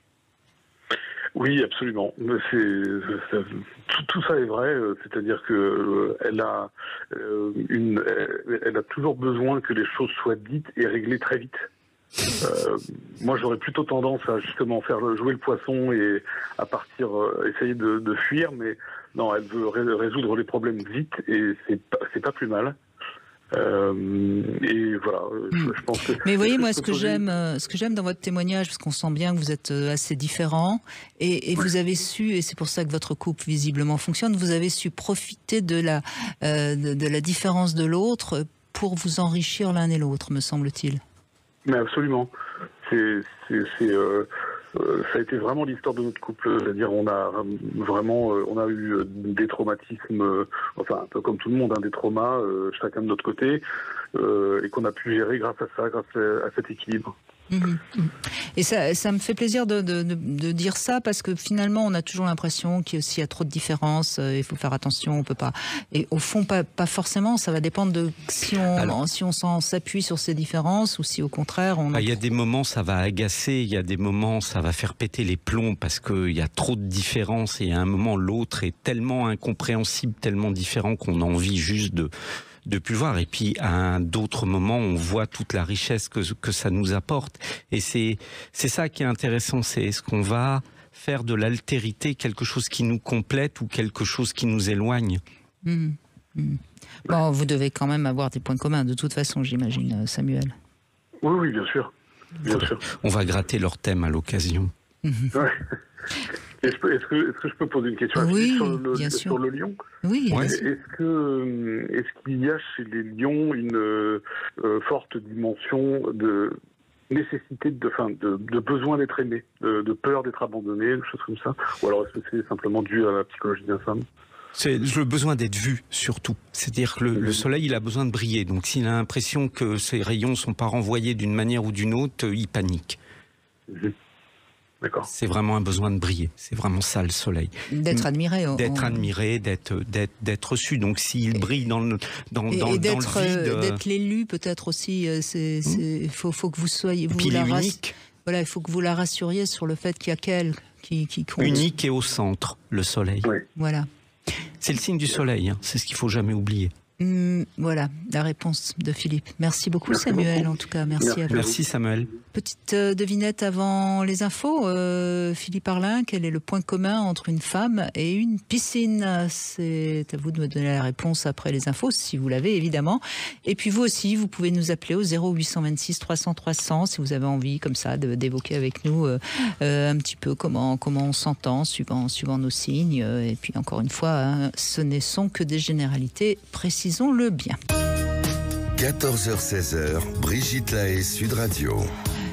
Oui, absolument. Tout ça est vrai, c'est-à-dire que elle a toujours besoin que les choses soient dites et réglées très vite. Moi, j'aurais plutôt tendance à justement faire jouer le poisson et à partir essayer de fuir, mais non, elle veut résoudre les problèmes vite et c'est pas plus mal. Et voilà, je pense que... Mais vous voyez, moi, ce que j'aime dans votre témoignage, parce qu'on sent bien que vous êtes assez différents, et vous avez su, et c'est pour ça que votre couple visiblement fonctionne, vous avez su profiter de la différence de l'autre pour vous enrichir l'un et l'autre, me semble-t-il. Mais absolument. Ça a été vraiment l'histoire de notre couple, c'est-à-dire on a eu des traumatismes, enfin un peu comme tout le monde, des traumas, chacun de notre côté, et qu'on a pu gérer grâce à ça, grâce à cet équilibre. Et ça me fait plaisir de dire ça parce que finalement on a toujours l'impression qu'il y a trop de différences, il faut faire attention, on peut pas. Et au fond pas forcément, ça va dépendre de si on s'appuie sur ces différences ou si au contraire il y a des moments ça va agacer, il y a des moments ça va faire péter les plombs parce qu'il y a trop de différences et à un moment l'autre est tellement incompréhensible, tellement différent qu'on a envie juste de plus voir. Et puis à d'autres moments, on voit toute la richesse que ça nous apporte. Et c'est ça qui est intéressant, c'est est-ce qu'on va faire de l'altérité quelque chose qui nous complète ou quelque chose qui nous éloigne. Bon, vous devez quand même avoir des points communs, de toute façon, j'imagine, Samuel. Oui, bien sûr. On va gratter leur thème à l'occasion. Ouais. Est-ce que je peux poser une question sur le lion ? Oui, bien sûr. Est-ce qu'il y a chez les lions une forte dimension de nécessité, de besoin d'être aimé, de peur d'être abandonné, des choses comme ça ? Ou alors est-ce que c'est simplement dû à la psychologie d'un femme ? C'est le besoin d'être vu, surtout. C'est-à-dire que le soleil, il a besoin de briller. Donc s'il a l'impression que ses rayons ne sont pas renvoyés d'une manière ou d'une autre, il panique. D'accord. C'est vraiment un besoin de briller. C'est vraiment ça le soleil. D'être admiré. Admiré, d'être reçu. Donc s'il brille dans le vide. D'être l'élu peut-être aussi. Il faut que vous soyez. Unique. Voilà, il faut que vous la rassuriez sur le fait qu'il y a qu'elle qui compte. Unique et au centre, le soleil. Oui. Voilà. C'est le signe du soleil. C'est ce qu'il faut jamais oublier. Voilà la réponse de Philippe. Merci beaucoup Samuel, en tout cas. Merci à vous. Merci Samuel. Petite devinette avant les infos. Philippe Arlin, quel est le point commun entre une femme et une piscine ? C'est à vous de me donner la réponse après les infos, si vous l'avez évidemment. Et puis vous aussi, vous pouvez nous appeler au 0826 300 300 si vous avez envie comme ça d'évoquer avec nous un petit peu comment on s'entend suivant nos signes. Et puis encore une fois, ce ne sont que des généralités, précisons-le bien. 14h-16h, Brigitte Lahaie, Sud Radio.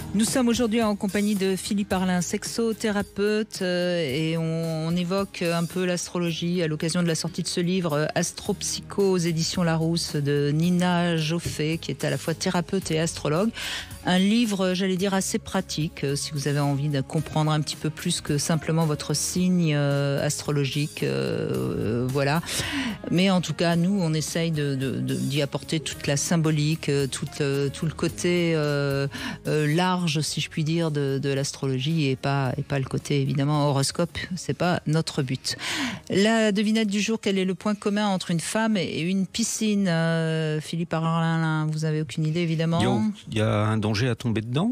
Nous sommes aujourd'hui en compagnie de Philippe Arlin, sexothérapeute, et on évoque un peu l'astrologie à l'occasion de la sortie de ce livre Astropsycho aux éditions Larousse de Nina Joffé, qui est à la fois thérapeute et astrologue. Un livre, j'allais dire, assez pratique si vous avez envie de comprendre un petit peu plus que simplement votre signe astrologique. Voilà. Mais en tout cas, nous, on essaye d'y apporter toute la symbolique, tout le côté large, si je puis dire, de l'astrologie et pas le côté, évidemment, horoscope. C'est pas notre but. La devinette du jour, quel est le point commun entre une femme et une piscine? Philippe Arlin, vous avez aucune idée, évidemment. Il y a un danger à tomber dedans.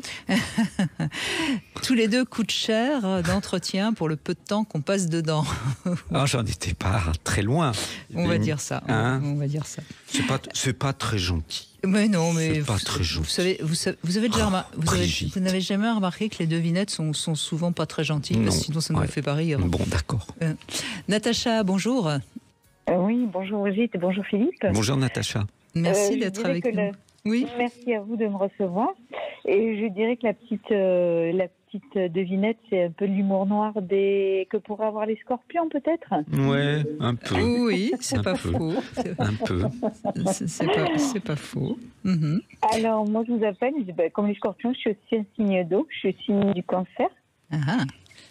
Tous les deux coûtent cher d'entretien pour le peu de temps qu'on passe dedans. Ah, j'en étais pas très loin. On va dire ça. Hein, on va dire ça. C'est pas très gentil. Mais non, mais c'est pas très gentil. Vous n'avez jamais remarqué que les devinettes sont souvent pas très gentilles, parce que sinon ça ne nous fait pas rire. Bon, d'accord. Natacha, bonjour. Oui, bonjour Brigitte et bonjour Philippe. Bonjour Natacha. Merci d'être avec nous. Oui. Merci à vous de me recevoir. Et je dirais que la petite devinette, c'est un peu l'humour noir que pourraient avoir les scorpions, peut-être. Ouais, un peu. Oui, c'est pas faux. Un peu. C'est pas faux. Mm-hmm. Alors, moi, je vous appelle, comme les scorpions, je suis aussi un signe d'eau, je suis signe du cancer. Ah.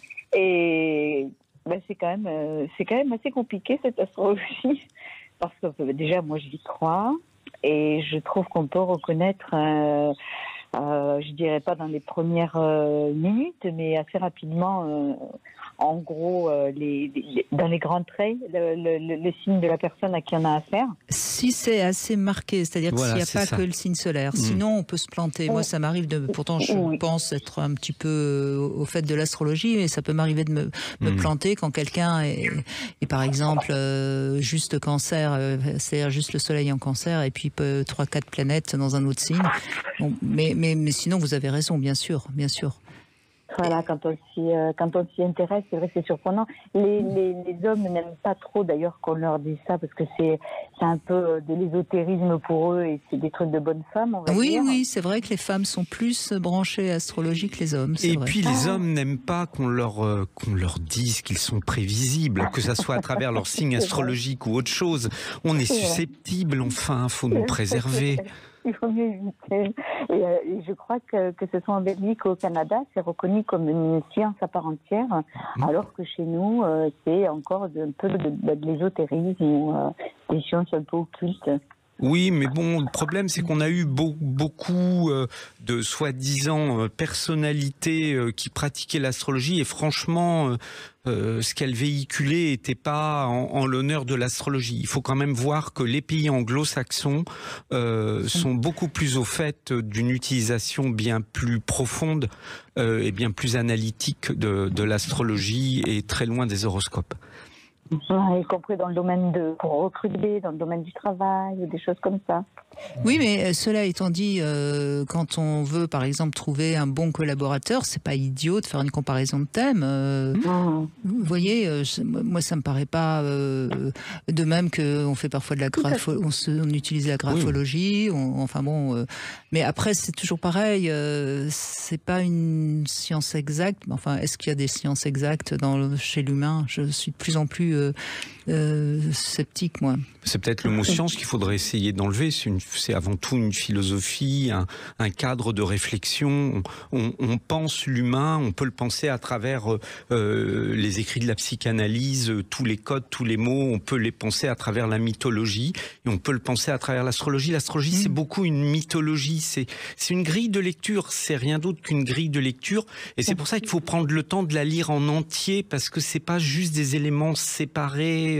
Et c'est quand même assez compliqué, cette astrologie, parce que déjà, moi, j'y crois. Et je trouve qu'on peut reconnaître, je dirais pas dans les premières minutes, mais assez rapidement, en gros, dans les grands traits, le signe de la personne à qui on a affaire. Si c'est assez marqué, c'est-à-dire qu'il n'y a pas que le signe solaire. Sinon, on peut se planter. Moi, ça m'arrive pourtant, je pense être un petit peu au fait de l'astrologie, mais ça peut m'arriver de me planter quand quelqu'un est par exemple, juste cancer, c'est-à-dire juste le soleil en cancer, et puis 3-4 planètes dans un autre signe. Bon, mais sinon, vous avez raison, bien sûr, bien sûr. Voilà, quand on s'y intéresse, c'est vrai que c'est surprenant. Les hommes n'aiment pas trop d'ailleurs qu'on leur dise ça, parce que c'est un peu de l'ésotérisme pour eux et c'est des trucs de bonnes femmes, on va dire. Oui, c'est vrai que les femmes sont plus branchées astrologie que les hommes. Et vrai. Puis les hommes n'aiment pas qu'on leur dise qu'ils sont prévisibles, que ça soit à travers leur signe astrologique ou autre chose. On est susceptible, enfin, faut nous préserver. Il faut mieux éviter. Et je crois que ce soit en Belgique ou au Canada, c'est reconnu comme une science à part entière, alors que chez nous, c'est encore un peu de l'ésotérisme ou des sciences un peu occultes. Oui, mais bon, le problème, c'est qu'on a eu beaucoup de soi-disant personnalités qui pratiquaient l'astrologie, et franchement, ce qu'elles véhiculaient n'était pas en l'honneur de l'astrologie. Il faut quand même voir que les pays anglo-saxons sont beaucoup plus au fait d'une utilisation bien plus profonde et bien plus analytique de l'astrologie, et très loin des horoscopes. Y compris dans le domaine pour recruter, dans le domaine du travail, des choses comme ça. Oui, mais cela étant dit, quand on veut, par exemple, trouver un bon collaborateur, c'est pas idiot de faire une comparaison de thèmes. Vous voyez, moi, ça me paraît pas de même qu'on fait parfois de la on utilise la graphologie. Enfin bon, mais après, c'est toujours pareil. C'est pas une science exacte. Enfin, est-ce qu'il y a des sciences exactes chez l'humain? Je suis de plus en plus sceptique, moi. C'est peut-être le mot science qu'il faudrait essayer d'enlever. C'est avant tout une philosophie, un cadre de réflexion. On pense l'humain, on peut le penser à travers les écrits de la psychanalyse, tous les codes, tous les mots, on peut les penser à travers la mythologie, et on peut le penser à travers l'astrologie. L'astrologie, c'est beaucoup une mythologie, c'est une grille de lecture, c'est rien d'autre qu'une grille de lecture, et c'est pour ça qu'il faut prendre le temps de la lire en entier, parce que c'est pas juste des éléments séparés,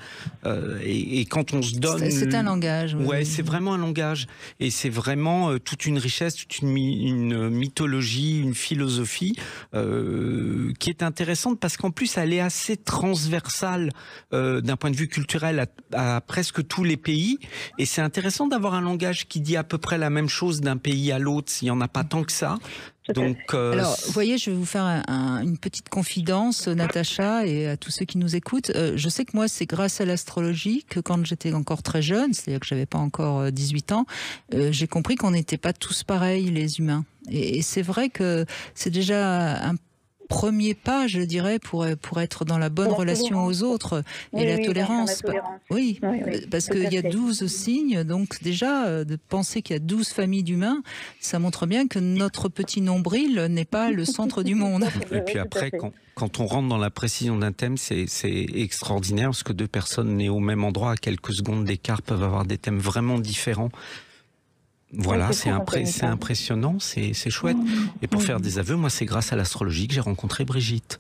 et quand on se donne... C'est un langage. Ouais, c'est vraiment un langage. Et c'est vraiment toute une richesse, toute une mythologie, une philosophie qui est intéressante, parce qu'en plus, elle est assez transversale d'un point de vue culturel à presque tous les pays. Et c'est intéressant d'avoir un langage qui dit à peu près la même chose d'un pays à l'autre, s'il n'y en a pas tant que ça. Donc, alors, vous voyez, je vais vous faire une petite confidence, Natacha, et à tous ceux qui nous écoutent. Je sais que moi, c'est grâce à l'astrologie que quand j'étais encore très jeune, c'est-à-dire que j'avais pas encore 18 ans, j'ai compris qu'on n'était pas tous pareils, les humains. Et c'est vrai que c'est déjà un premier pas, je dirais, pour être dans la bonne relation aux autres. Oui, et la tolérance. Oui, parce qu'il y a 12 signes, donc déjà, de penser qu'il y a 12 familles d'humains, ça montre bien que notre petit nombril n'est pas le centre du monde. Et puis après, quand on rentre dans la précision d'un thème, c'est extraordinaire, parce que deux personnes nées au même endroit, à quelques secondes d'écart, peuvent avoir des thèmes vraiment différents. Voilà, c'est impressionnant, c'est chouette. Et pour faire des aveux, moi, c'est grâce à l'astrologie que j'ai rencontré Brigitte.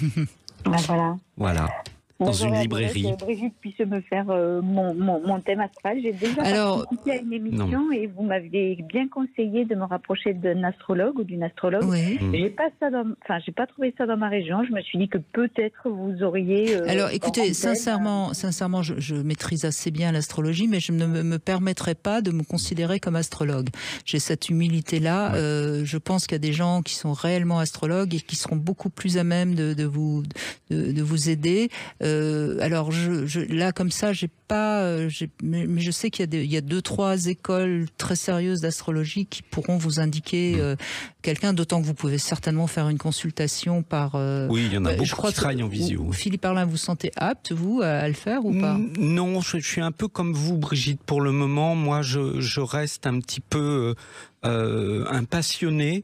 Voilà. Dans une librairie. Que Brigitte puisse me faire mon thème astral. J'ai déjà participé à une émission et vous m'aviez bien conseillé de me rapprocher d'un astrologue ou d'une astrologue. Oui. J'ai pas trouvé ça dans ma région. Je me suis dit que peut-être vous auriez. Alors, écoutez, sincèrement, je maîtrise assez bien l'astrologie, mais je ne me permettrai pas de me considérer comme astrologue. J'ai cette humilité-là. Je pense qu'il y a des gens qui sont réellement astrologues et qui seront beaucoup plus à même de vous aider. Alors là comme ça mais je sais qu'il y a 2-3 écoles très sérieuses d'astrologie qui pourront vous indiquer quelqu'un, d'autant que vous pouvez certainement faire une consultation par oui, il y en a beaucoup qui travaillent en visio. Philippe Arlin, vous sentez apte vous à le faire ou pas? Non, je suis un peu comme vous, Brigitte, pour le moment. Moi je reste un petit peu un passionné.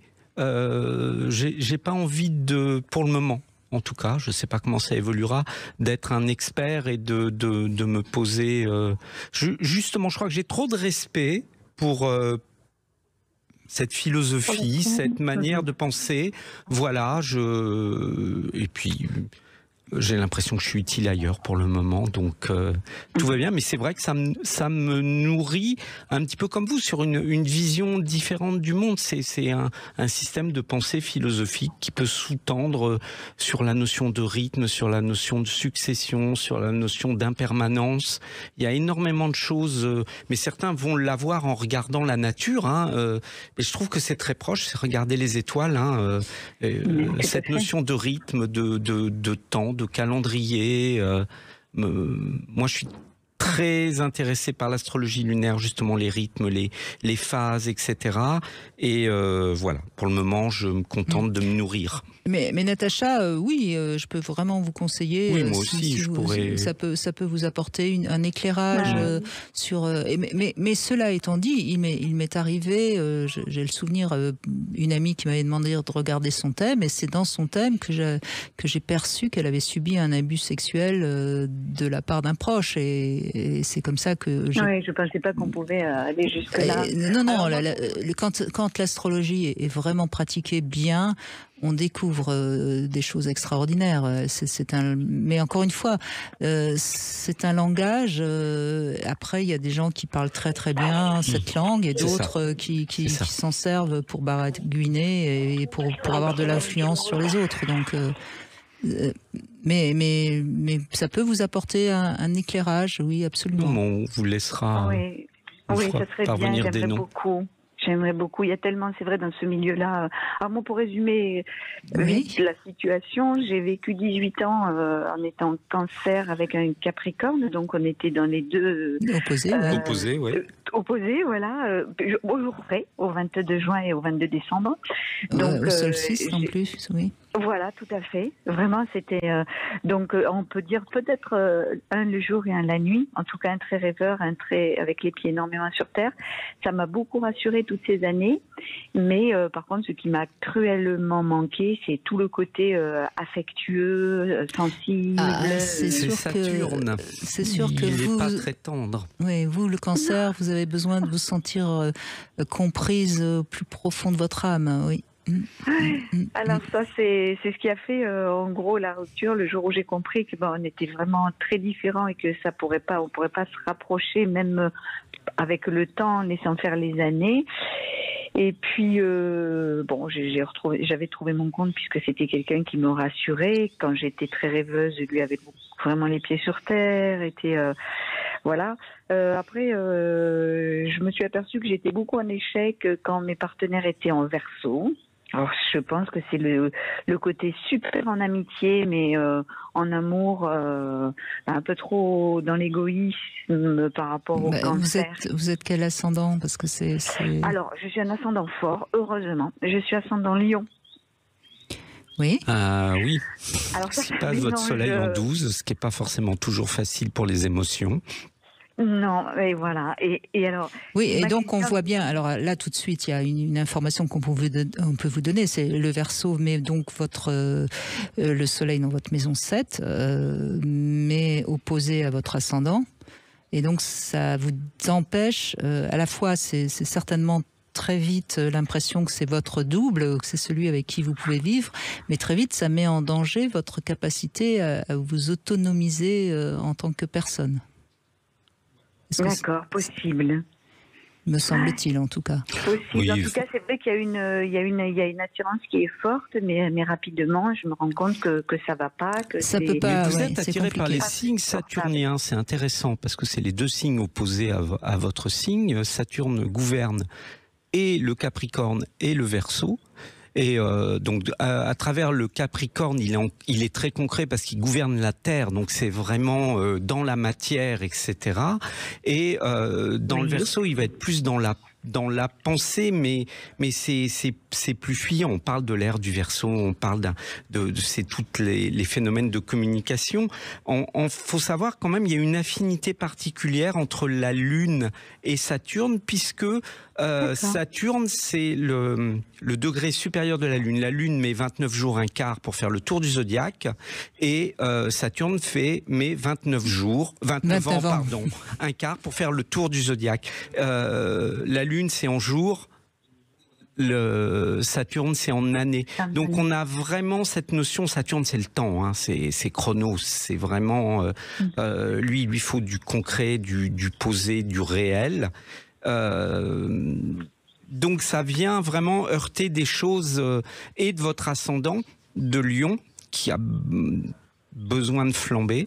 J'ai pas envie pour le moment, en tout cas, je ne sais pas comment ça évoluera, d'être un expert et de me poser... Justement, je crois que j'ai trop de respect pour cette philosophie, cette manière de penser. Voilà, et puis... J'ai l'impression que je suis utile ailleurs pour le moment, donc tout va bien. Mais c'est vrai que ça me nourrit un petit peu comme vous, sur une vision différente du monde. C'est un système de pensée philosophique qui peut sous-tendre sur la notion de rythme, sur la notion de succession, sur la notion d'impermanence. Il y a énormément de choses, mais certains vont l'avoir en regardant la nature. Et je trouve que c'est très proche, c'est regarder les étoiles. Cette notion de rythme, de temps, de calendrier. Moi, je suis très intéressé par l'astrologie lunaire, justement les rythmes, les phases, etc. Et voilà, pour le moment, je me contente de me nourrir. Mais Natacha, oui, je peux vraiment vous conseiller. Oui, moi aussi, je pourrais. Ça peut vous apporter un éclairage sur. Mais cela étant dit, il m'est arrivé. J'ai le souvenir, une amie qui m'avait demandé de regarder son thème, et c'est dans son thème que j'ai perçu qu'elle avait subi un abus sexuel de la part d'un proche, et c'est comme ça que. Oui, je pensais pas qu'on pouvait aller jusque là. Non. Quand l'astrologie est vraiment pratiquée bien, on découvre des choses extraordinaires. Mais encore une fois, c'est un langage. Après, il y a des gens qui parlent très très bien cette langue, et d'autres qui s'en servent pour baragouiner et pour avoir de l'influence sur les autres. Donc, mais ça peut vous apporter un éclairage, oui, absolument. On vous laissera ça serait parvenir bien, des noms. J'aimerais beaucoup. Il y a tellement, c'est vrai, dans ce milieu-là. Alors moi, pour résumer la situation, j'ai vécu 18 ans en étant cancer avec un Capricorne, donc on était dans les deux... Opposés, oui. Opposés, voilà. Au jour près, au 22 juin et au 22 décembre. Donc, au solstice en plus, oui. Voilà, tout à fait. Vraiment, c'était... donc, on peut dire peut-être un le jour et un la nuit. En tout cas, un très rêveur, avec les pieds énormément sur terre. Ça m'a beaucoup rassurée toutes ces années. Mais par contre, ce qui m'a cruellement manqué, c'est tout le côté affectueux, sensible. C'est Saturne. C'est sûr que il vous... n'est pas très tendre. Oui, vous, le cancer, vous avez besoin de vous sentir comprise au plus profond de votre âme, oui. Alors ça, c'est ce qui a fait en gros la rupture, le jour où j'ai compris que on était vraiment très différents et que on pourrait pas se rapprocher même avec le temps, en laissant faire les années. Et puis j'avais trouvé mon compte, puisque c'était quelqu'un qui me rassurait quand j'étais très rêveuse. Lui avait vraiment les pieds sur terre, voilà. Après, je me suis aperçue que j'étais beaucoup en échec quand mes partenaires étaient en Verseau. Alors, je pense que c'est le côté super en amitié, mais en amour, un peu trop dans l'égoïsme par rapport au cancer. Vous êtes quel ascendant? Parce que c'est... Alors, je suis un ascendant fort, heureusement. Je suis ascendant Lion. Oui. Oui. Alors, ça c'est pas votre soleil en 12, ce qui n'est pas forcément toujours facile pour les émotions. Non, et voilà. Et alors. Oui, et donc on voit bien. Alors là, tout de suite, il y a une information qu'on peut vous donner. C'est le Verseau, mais donc le Soleil dans votre maison 7, mais opposé à votre ascendant. Et donc ça vous empêche, à la fois, c'est certainement très vite l'impression que c'est votre double, que c'est celui avec qui vous pouvez vivre, mais très vite, ça met en danger votre capacité à vous autonomiser en tant que personne. D'accord, possible. Me semble-t-il, en tout cas. Possible. Oui, en tout cas, c'est vrai qu'il y a une attirance qui est forte, mais rapidement, je me rends compte que ça va pas. Ça peut pas. Mais vous êtes attiré par les signes saturniens. C'est intéressant parce que c'est les deux signes opposés à votre signe. Saturne gouverne et le Capricorne et le Verseau. Et donc à travers le Capricorne, il est très concret parce qu'il gouverne la Terre, donc c'est vraiment dans la matière, etc. Et dans le Verseau, il va être plus dans la pensée, mais c'est plus fuyant. On parle de l'ère du Verseau, on parle c'est tous les phénomènes de communication. Faut savoir quand même, il y a une affinité particulière entre la Lune et Saturne, puisque Saturne, c'est le degré supérieur de la Lune. La Lune met 29 jours, un quart pour faire le tour du zodiaque, et Saturne met 29 ans, pardon, un quart pour faire le tour du zodiaque. La Lune, c'est en jours. Le Saturne, c'est en années. Donc on a vraiment cette notion. Saturne, c'est le temps, hein, c'est Chronos, c'est vraiment lui, il lui faut du concret, du posé, du réel. Donc ça vient vraiment heurter des choses et de votre ascendant de Lion qui a besoin de flamber.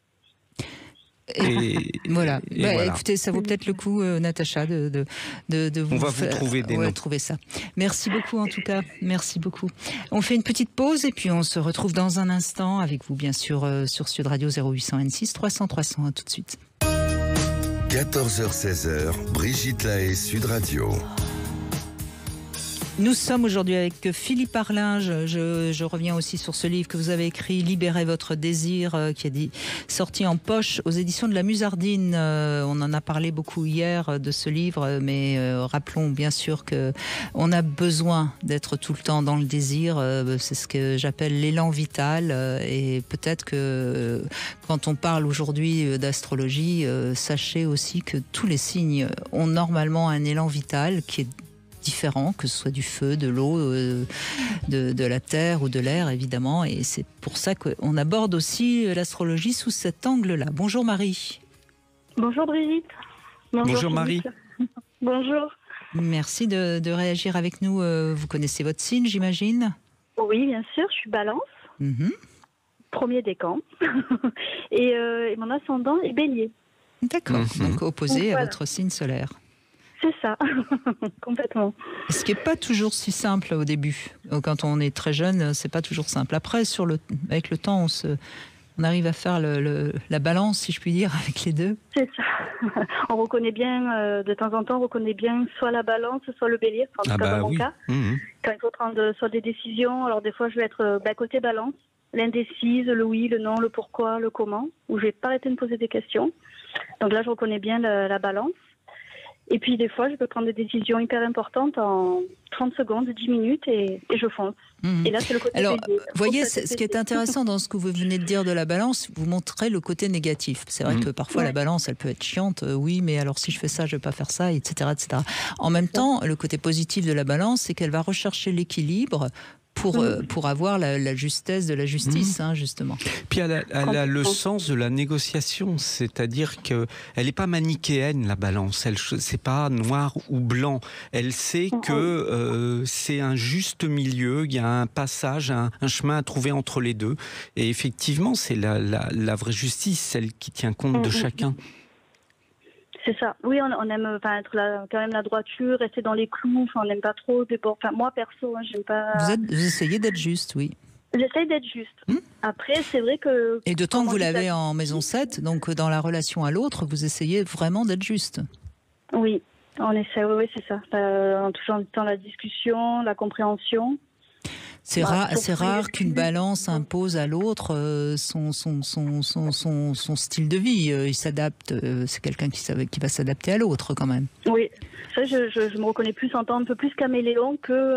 Et voilà. Voilà. Écoutez, ça vaut peut-être le coup, Natacha, de vous. On va vous trouver des noms. Trouver ça. Merci beaucoup, en tout cas. Merci beaucoup. On fait une petite pause et puis on se retrouve dans un instant avec vous, bien sûr, sur Sud Radio 0800 N6 300 300. À tout de suite. 14h-16h, Brigitte Lahaie, Sud Radio. Nous sommes aujourd'hui avec Philippe Arlinge. Je reviens aussi sur ce livre que vous avez écrit, Libérez votre désir, qui est sorti en poche aux éditions de la Musardine. On en a parlé beaucoup hier de ce livre, mais rappelons bien sûr qu'on a besoin d'être tout le temps dans le désir. C'est ce que j'appelle l'élan vital. Et peut-être que quand on parle aujourd'hui d'astrologie, sachez aussi que tous les signes ont normalement un élan vital qui est différents, que ce soit du feu, de l'eau, de la terre ou de l'air, évidemment. Et c'est pour ça qu'on aborde aussi l'astrologie sous cet angle-là. Bonjour Marie. Bonjour Brigitte. Bonjour Marie. Bonjour. Merci de réagir avec nous. Vous connaissez votre signe, j'imagine? Oui, bien sûr, je suis Balance. Premier décan. et mon ascendant est Bélier. D'accord, donc opposé à votre signe solaire. C'est ça, complètement. Ce qui n'est pas toujours si simple au début. Quand on est très jeune, c'est pas toujours simple. Après, avec le temps, on arrive à faire la balance, si je puis dire, avec les deux. C'est ça. On reconnaît bien, de temps en temps, on reconnaît bien soit la balance, soit le bélier. En tout cas, dans mon cas. Quand il faut prendre soit des décisions, alors des fois, je vais être côté balance, l'indécise, le oui, le non, le pourquoi, le comment, où je vais pas arrêter de me poser des questions. Donc là, je reconnais bien la balance. Et puis des fois, je peux prendre des décisions hyper importantes en 30 secondes, 10 minutes et je fonce. Et là, c'est le côté Alors, bélier. vous voyez, ce qui est intéressant dans ce que vous venez de dire de la balance, vous montrez le côté négatif. C'est vrai que parfois, la balance, elle peut être chiante. Oui, mais alors si je fais ça, je ne vais pas faire ça, etc., etc. En même temps, le côté positif de la balance, c'est qu'elle va rechercher l'équilibre pour avoir la justesse de la justice, justement. Puis elle a le sens de la négociation, c'est-à-dire qu'elle n'est pas manichéenne, la balance. C'est pas noir ou blanc. Elle sait que c'est un juste milieu, il y a un passage, un chemin à trouver entre les deux. Et effectivement, c'est la vraie justice, celle qui tient compte de chacun. C'est ça. Oui, on aime être quand même la droiture, rester dans les clous. On n'aime pas trop déborder. Enfin, moi, perso, j'aime pas... Vous essayez d'être juste, oui. J'essaye d'être juste. Après, c'est vrai que... Et d'autant que vous l'avez en maison 7, donc dans la relation à l'autre, vous essayez vraiment d'être juste. Oui, on essaie, oui, c'est ça. En touchant dans la discussion, la compréhension. C'est rare qu'une balance impose à l'autre son style de vie. Il s'adapte. C'est quelqu'un qui va s'adapter à l'autre quand même. Oui, ça, je me reconnais plus en tant un peu plus caméléon que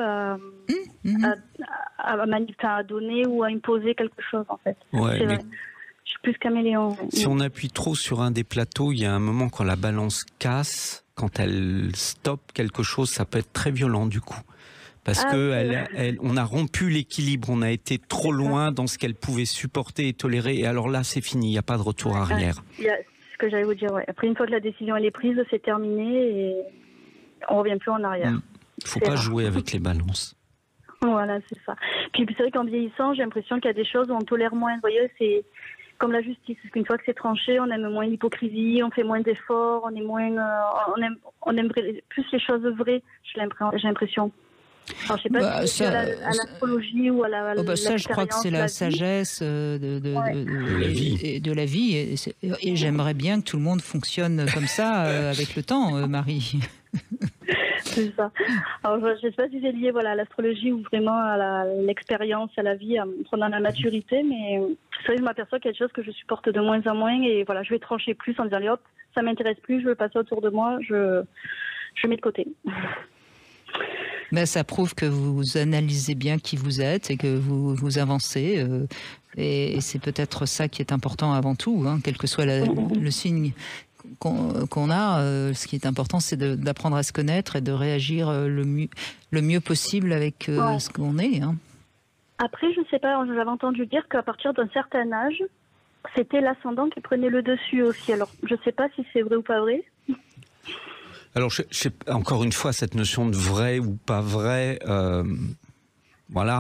à donner ou à imposer quelque chose en fait. Ouais, c'est vrai. Je suis plus caméléon. Si on appuie trop sur un des plateaux, il y a un moment quand la balance casse, quand elle stoppe quelque chose, ça peut être très violent du coup. Parce on a rompu l'équilibre, on a été trop loin dans ce qu'elle pouvait supporter et tolérer. Et alors là, c'est fini, il n'y a pas de retour arrière. C'est ce que j'allais vous dire, ouais. Après, une fois que la décision elle est prise, c'est terminé et on ne revient plus en arrière. Il ne faut pas jouer avec les balances. Voilà, c'est ça. Puis c'est vrai qu'en vieillissant, j'ai l'impression qu'il y a des choses où on tolère moins. Vous voyez, c'est comme la justice. Parce qu'une fois que c'est tranché, on aime moins l'hypocrisie, on fait moins d'efforts, on est moins, on aime plus les choses vraies. J'ai l'impression. Alors, je sais pas si c'est à l'astrologie ou à la ça, je crois que c'est la sagesse de la vie. Et j'aimerais bien que tout le monde fonctionne comme ça avec le temps, Marie. C'est ça. Alors, je ne sais pas si c'est lié à l'astrologie ou vraiment à l'expérience, à la vie, à prendre la maturité, mais c'est vrai que je m'aperçois qu'il y a des choses que je supporte de moins en moins et voilà, je vais trancher plus en disant allez hop, ça m'intéresse plus, je veux passer autour de moi, je mets de côté. Ben, ça prouve que vous analysez bien qui vous êtes et que vous avancez. Et c'est peut-être ça qui est important avant tout, hein, quel que soit le signe qu'on a. Ce qui est important, c'est d'apprendre à se connaître et de réagir le mieux possible avec ce qu'on est. Hein. Après, je ne sais pas, j'avais entendu dire qu'à partir d'un certain âge, c'était l'ascendant qui prenait le dessus aussi. Alors, je ne sais pas si c'est vrai ou pas vrai. Alors, encore une fois, cette notion de vrai ou pas vrai, voilà.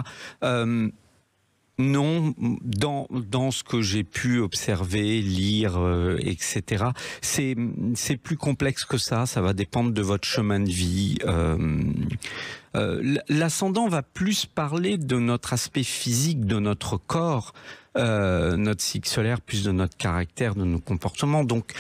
Non, dans ce que j'ai pu observer, lire, etc., c'est plus complexe que ça. Ça va dépendre de votre chemin de vie. L'ascendant va plus parler de notre aspect physique, de notre corps, notre cycle solaire, plus de notre caractère, de nos comportements. Donc,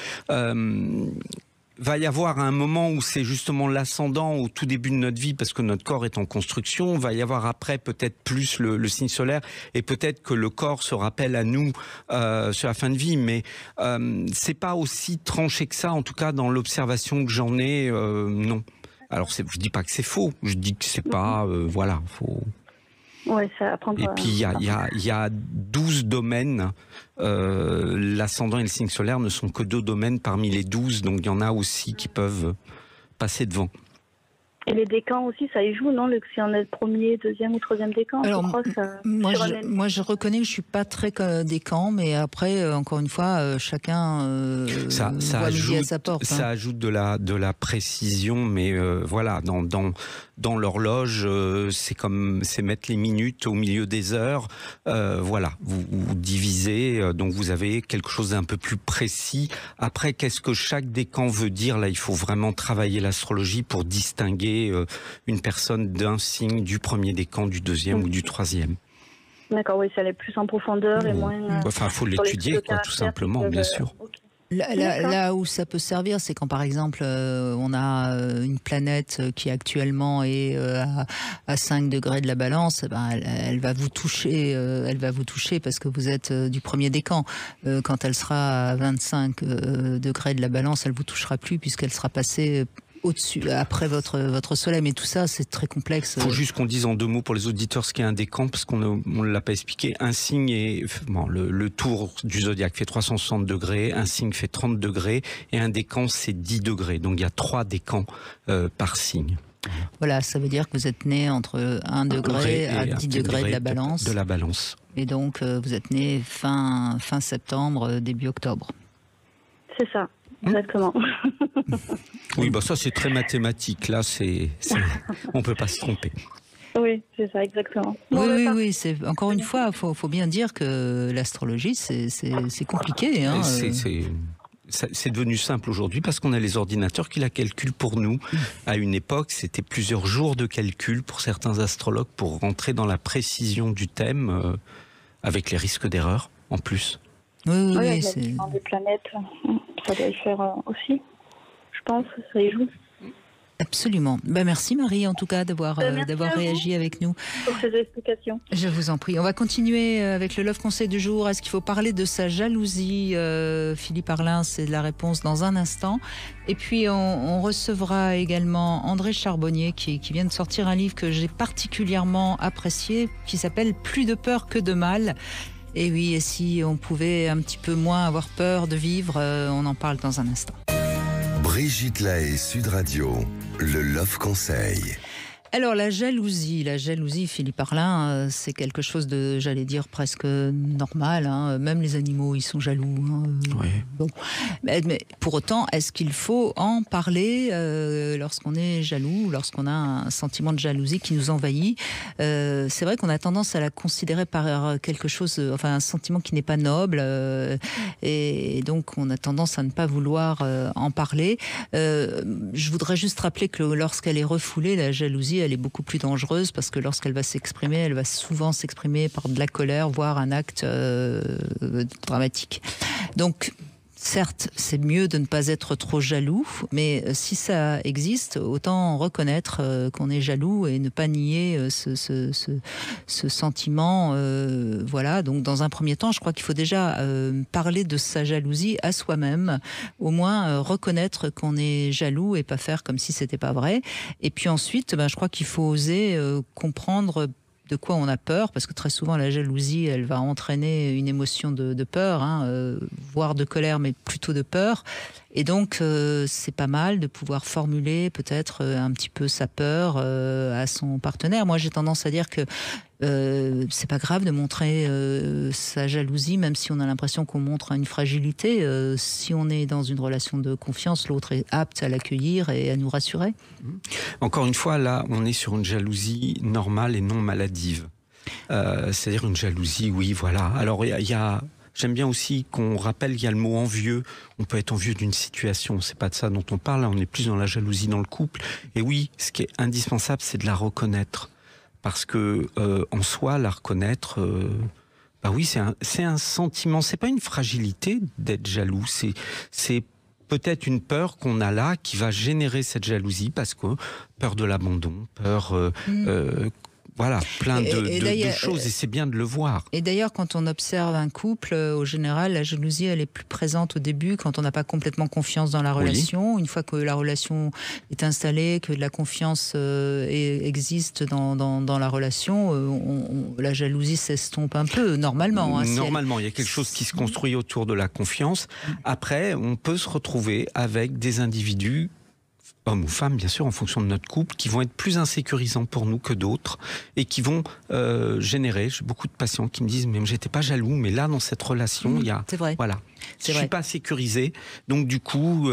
va y avoir un moment où c'est justement l'ascendant au tout début de notre vie parce que notre corps est en construction. Va y avoir après peut-être plus le signe solaire et peut-être que le corps se rappelle à nous sur la fin de vie. Mais c'est pas aussi tranché que ça. En tout cas, dans l'observation que j'en ai, non. Alors je dis pas que c'est faux. Je dis que c'est pas voilà. Faut. Ouais, ça apprend. Et puis il y a 12 domaines. L'ascendant et le signe solaire ne sont que 2 domaines parmi les 12, donc il y en a aussi qui peuvent passer devant. Et les décans aussi, ça y joue, non? Si on est le premier, deuxième ou troisième décan, alors, je crois que ça... moi, je reconnais que je suis pas très décan, mais après, encore une fois, chacun ça voit midi à sa porte. Ça ajoute de la précision, mais voilà, dans l'horloge, c'est mettre les minutes au milieu des heures. Voilà, vous divisez, donc vous avez quelque chose d'un peu plus précis. Après, qu'est-ce que chaque décan veut dire? Là, il faut vraiment travailler l'astrologie pour distinguer une personne d'un signe du premier décan, du deuxième ou du troisième. D'accord, oui, ça allait plus en profondeur et moins... Enfin, il faut l'étudier, tout simplement, bien sûr. Okay. Là où ça peut servir, c'est quand par exemple on a une planète qui actuellement est à 5 degrés de la balance, elle va vous toucher, parce que vous êtes du premier décan. Quand elle sera à 25 degrés de la balance, elle vous touchera plus puisqu'elle sera passée au-dessus, après votre soleil, mais tout ça, c'est très complexe. Il faut juste qu'on dise en 2 mots pour les auditeurs ce qu'est un décan, parce qu'on ne l'a pas expliqué. Un signe est, le tour du zodiaque fait 360 degrés, un signe fait 30 degrés, et un décan, c'est 10 degrés. Donc il y a 3 décans par signe. Voilà, ça veut dire que vous êtes né entre 1 degré à 10 degrés de la balance. De la balance. Et donc, vous êtes né fin septembre, début octobre. C'est ça. Exactement. Oui, ça c'est très mathématique. Là, on peut pas se tromper. Oui, c'est ça, exactement. Oui. C'est encore une fois, faut bien dire que l'astrologie, c'est compliqué. Hein, c'est devenu simple aujourd'hui parce qu'on a les ordinateurs qui la calculent pour nous. À une époque, c'était plusieurs jours de calcul pour certains astrologues pour rentrer dans la précision du thème, avec les risques d'erreur en plus. Oui, c'est des planètes, ça doit y faire aussi, je pense, ça y joue. Absolument. Merci Marie, en tout cas, d'avoir réagi avec nous. Pour ces explications. Je vous en prie. On va continuer avec le Love Conseil du jour. Est-ce qu'il faut parler de sa jalousie? Philippe Arlin, c'est la réponse dans un instant. Et puis, on recevra également André Charbonnier qui vient de sortir un livre que j'ai particulièrement apprécié, qui s'appelle « Plus de peur que de mal ». Et oui, et si on pouvait un petit peu moins avoir peur de vivre, on en parle dans un instant. Brigitte Lahaie, Sud Radio, le Love Conseil. Alors la jalousie, Philippe Arlin, c'est quelque chose de, j'allais dire, presque normal. Hein. Même les animaux, ils sont jaloux. Hein. Oui. Bon. Mais pour autant, est-ce qu'il faut en parler lorsqu'on est jaloux, lorsqu'on a un sentiment de jalousie qui nous envahit? C'est vrai qu'on a tendance à la considérer par quelque chose, enfin un sentiment qui n'est pas noble, et donc on a tendance à ne pas vouloir en parler. Je voudrais juste rappeler que lorsqu'elle est refoulée, la jalousie, elle est beaucoup plus dangereuse parce que lorsqu'elle va s'exprimer, elle va souvent s'exprimer par de la colère, voire un acte dramatique. Donc, certes, c'est mieux de ne pas être trop jaloux, mais si ça existe, autant reconnaître qu'on est jaloux et ne pas nier ce sentiment. Voilà. Donc, dans un premier temps, je crois qu'il faut déjà parler de sa jalousie à soi-même, au moins reconnaître qu'on est jaloux et pas faire comme si c'était pas vrai. Et puis ensuite, je crois qu'il faut oser comprendre de quoi on a peur, parce que très souvent la jalousie, elle va entraîner une émotion de peur, voire de colère, mais plutôt de peur. Et donc c'est pas mal de pouvoir formuler peut-être un petit peu sa peur à son partenaire. Moi j'ai tendance à dire que c'est pas grave de montrer sa jalousie, même si on a l'impression qu'on montre une fragilité. Si on est dans une relation de confiance, l'autre est apte à l'accueillir et à nous rassurer. Encore une fois, là, on est sur une jalousie normale et non maladive. C'est-à-dire une jalousie, oui, voilà. Alors, j'aime bien aussi qu'on rappelle qu'il y a le mot envieux. On peut être envieux d'une situation, c'est pas de ça dont on parle. Là, on est plus dans la jalousie dans le couple. Et oui, ce qui est indispensable, c'est de la reconnaître. Parce que en soi, la reconnaître, oui, c'est un sentiment. C'est pas une fragilité d'être jaloux. C'est peut-être une peur qu'on a là qui va générer cette jalousie parce que peur de l'abandon, peur. Voilà, plein de choses, et c'est bien de le voir. Et d'ailleurs, quand on observe un couple, au général, la jalousie, elle est plus présente au début, quand on n'a pas complètement confiance dans la relation. Oui. Une fois que la relation est installée, que la confiance existe dans la relation, la jalousie s'estompe un peu, normalement. Hein, normalement, il y a quelque chose qui se construit autour de la confiance. Après, on peut se retrouver avec des individus, hommes ou femmes, bien sûr, en fonction de notre couple, qui vont être plus insécurisants pour nous que d'autres et qui vont générer. J'ai beaucoup de patients qui me disent « mais j'étais pas jaloux, mais là, dans cette relation, il y a... » C'est vrai. Voilà. Je suis pas sécurisé, donc du coup,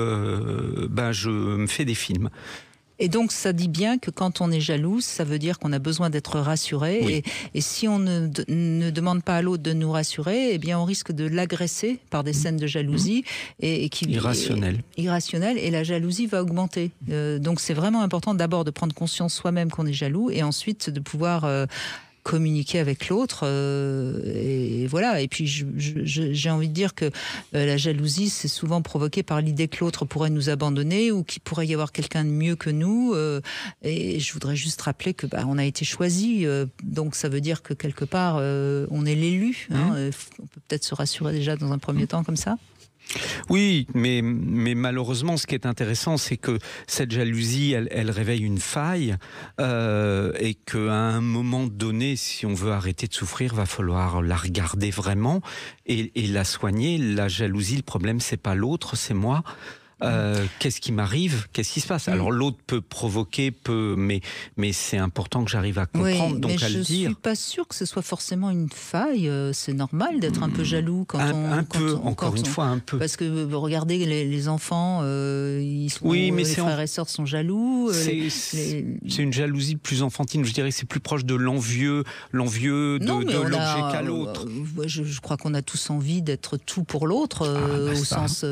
je me fais des films. Et donc, ça dit bien que quand on est jaloux, ça veut dire qu'on a besoin d'être rassuré. Oui. Et si on ne demande pas à l'autre de nous rassurer, eh bien, on risque de l'agresser par des scènes de jalousie. Irrationnelles. Et la jalousie va augmenter. Donc, c'est vraiment important d'abord de prendre conscience soi-même qu'on est jaloux et ensuite de pouvoir communiquer avec l'autre, et voilà. Et puis j'ai envie de dire que la jalousie, c'est souvent provoqué par l'idée que l'autre pourrait nous abandonner ou qu'il pourrait y avoir quelqu'un de mieux que nous, et je voudrais juste rappeler que on a été choisi, donc ça veut dire que quelque part on est l'élu, on peut peut-être se rassurer déjà dans un premier temps comme ça. Oui, mais malheureusement, ce qui est intéressant, c'est que cette jalousie, elle réveille une faille, et qu'à un moment donné, si on veut arrêter de souffrir, va falloir la regarder vraiment et la soigner. La jalousie, le problème, c'est pas l'autre, c'est moi. Qu'est-ce qui m'arrive? Qu'est-ce qui se passe? Alors l'autre peut provoquer, mais c'est important que j'arrive à comprendre, donc à le dire. Je suis pas sûre que ce soit forcément une faille. C'est normal d'être un peu jaloux quand une fois un peu. Parce que regardez les enfants, les frères et sœurs sont jaloux. C'est une jalousie plus enfantine. Je dirais que c'est plus proche de l'envieux de l'objet qu'à l'autre. Je crois qu'on a tous envie d'être tout pour l'autre, au sens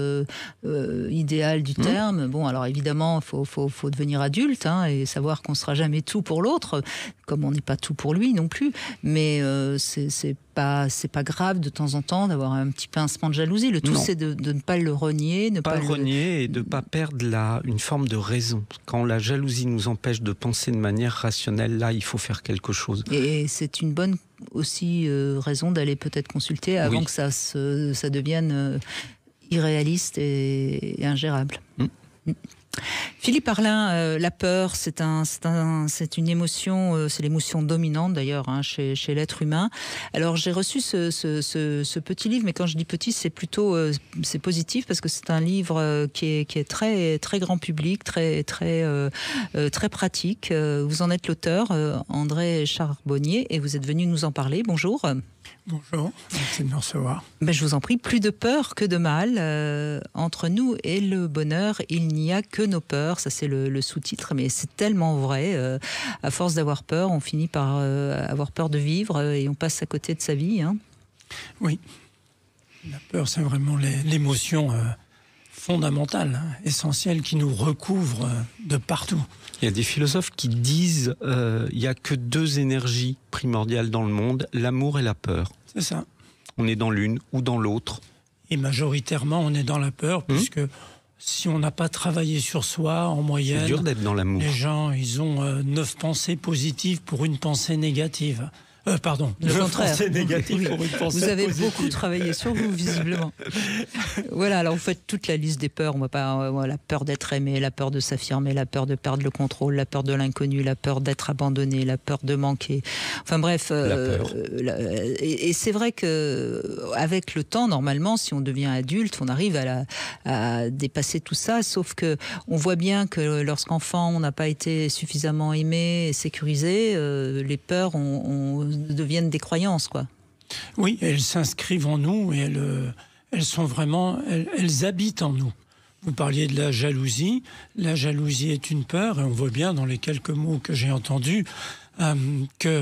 idéal du terme. Bon, alors évidemment, faut devenir adulte et savoir qu'on sera jamais tout pour l'autre, comme on n'est pas tout pour lui non plus. Mais c'est pas grave de temps en temps d'avoir un petit pincement de jalousie. Le tout, c'est de ne pas le renier, et de ne pas perdre une forme de raison. Quand la jalousie nous empêche de penser de manière rationnelle, là, il faut faire quelque chose. Et c'est une bonne aussi raison d'aller peut-être consulter avant que ça devienne irréaliste et ingérable. Philippe Arlin, la peur, c'est une émotion, c'est l'émotion dominante d'ailleurs chez l'être humain. Alors j'ai reçu ce petit livre, mais quand je dis petit, c'est plutôt c'est positif parce que c'est un livre qui est très très grand public, très pratique. Vous en êtes l'auteur, André Charbonnier, et vous êtes venu nous en parler. Bonjour. Bonjour, merci de me recevoir. Je vous en prie, plus de peur que de mal. Entre nous et le bonheur, il n'y a que nos peurs. Ça, c'est le sous-titre, mais c'est tellement vrai. À force d'avoir peur, on finit par avoir peur de vivre et on passe à côté de sa vie. Oui, la peur, c'est vraiment l'émotion fondamentale, essentielle, qui nous recouvre de partout. Il y a des philosophes qui disent il n'y a que deux énergies primordiales dans le monde, l'amour et la peur. C'est ça. On est dans l'une ou dans l'autre. Et majoritairement, on est dans la peur, puisque si on n'a pas travaillé sur soi, en moyenne, c'est dur d'être dans l'amour. Les gens, ils ont 9 pensées positives pour une pensée négative. Pardon, le contraire. Pensée négative pour une pensée vous avez positive. Beaucoup travaillé sur vous, visiblement. Voilà, alors vous faites toute la liste des peurs. On va pas la peur d'être aimé, la peur de s'affirmer, la peur de perdre le contrôle, la peur de l'inconnu, la peur d'être abandonné, la peur de manquer. Enfin bref, la peur. Et c'est vrai que avec le temps, normalement, si on devient adulte, on arrive à dépasser tout ça. Sauf que on voit bien que lorsqu'enfant, on n'a pas été suffisamment aimé et sécurisé, les peurs deviennent des croyances, quoi. Oui, elles s'inscrivent en nous et elles sont vraiment, elles habitent en nous. Vous parliez de la jalousie. La jalousie est une peur, et on voit bien dans les quelques mots que j'ai entendus qu'il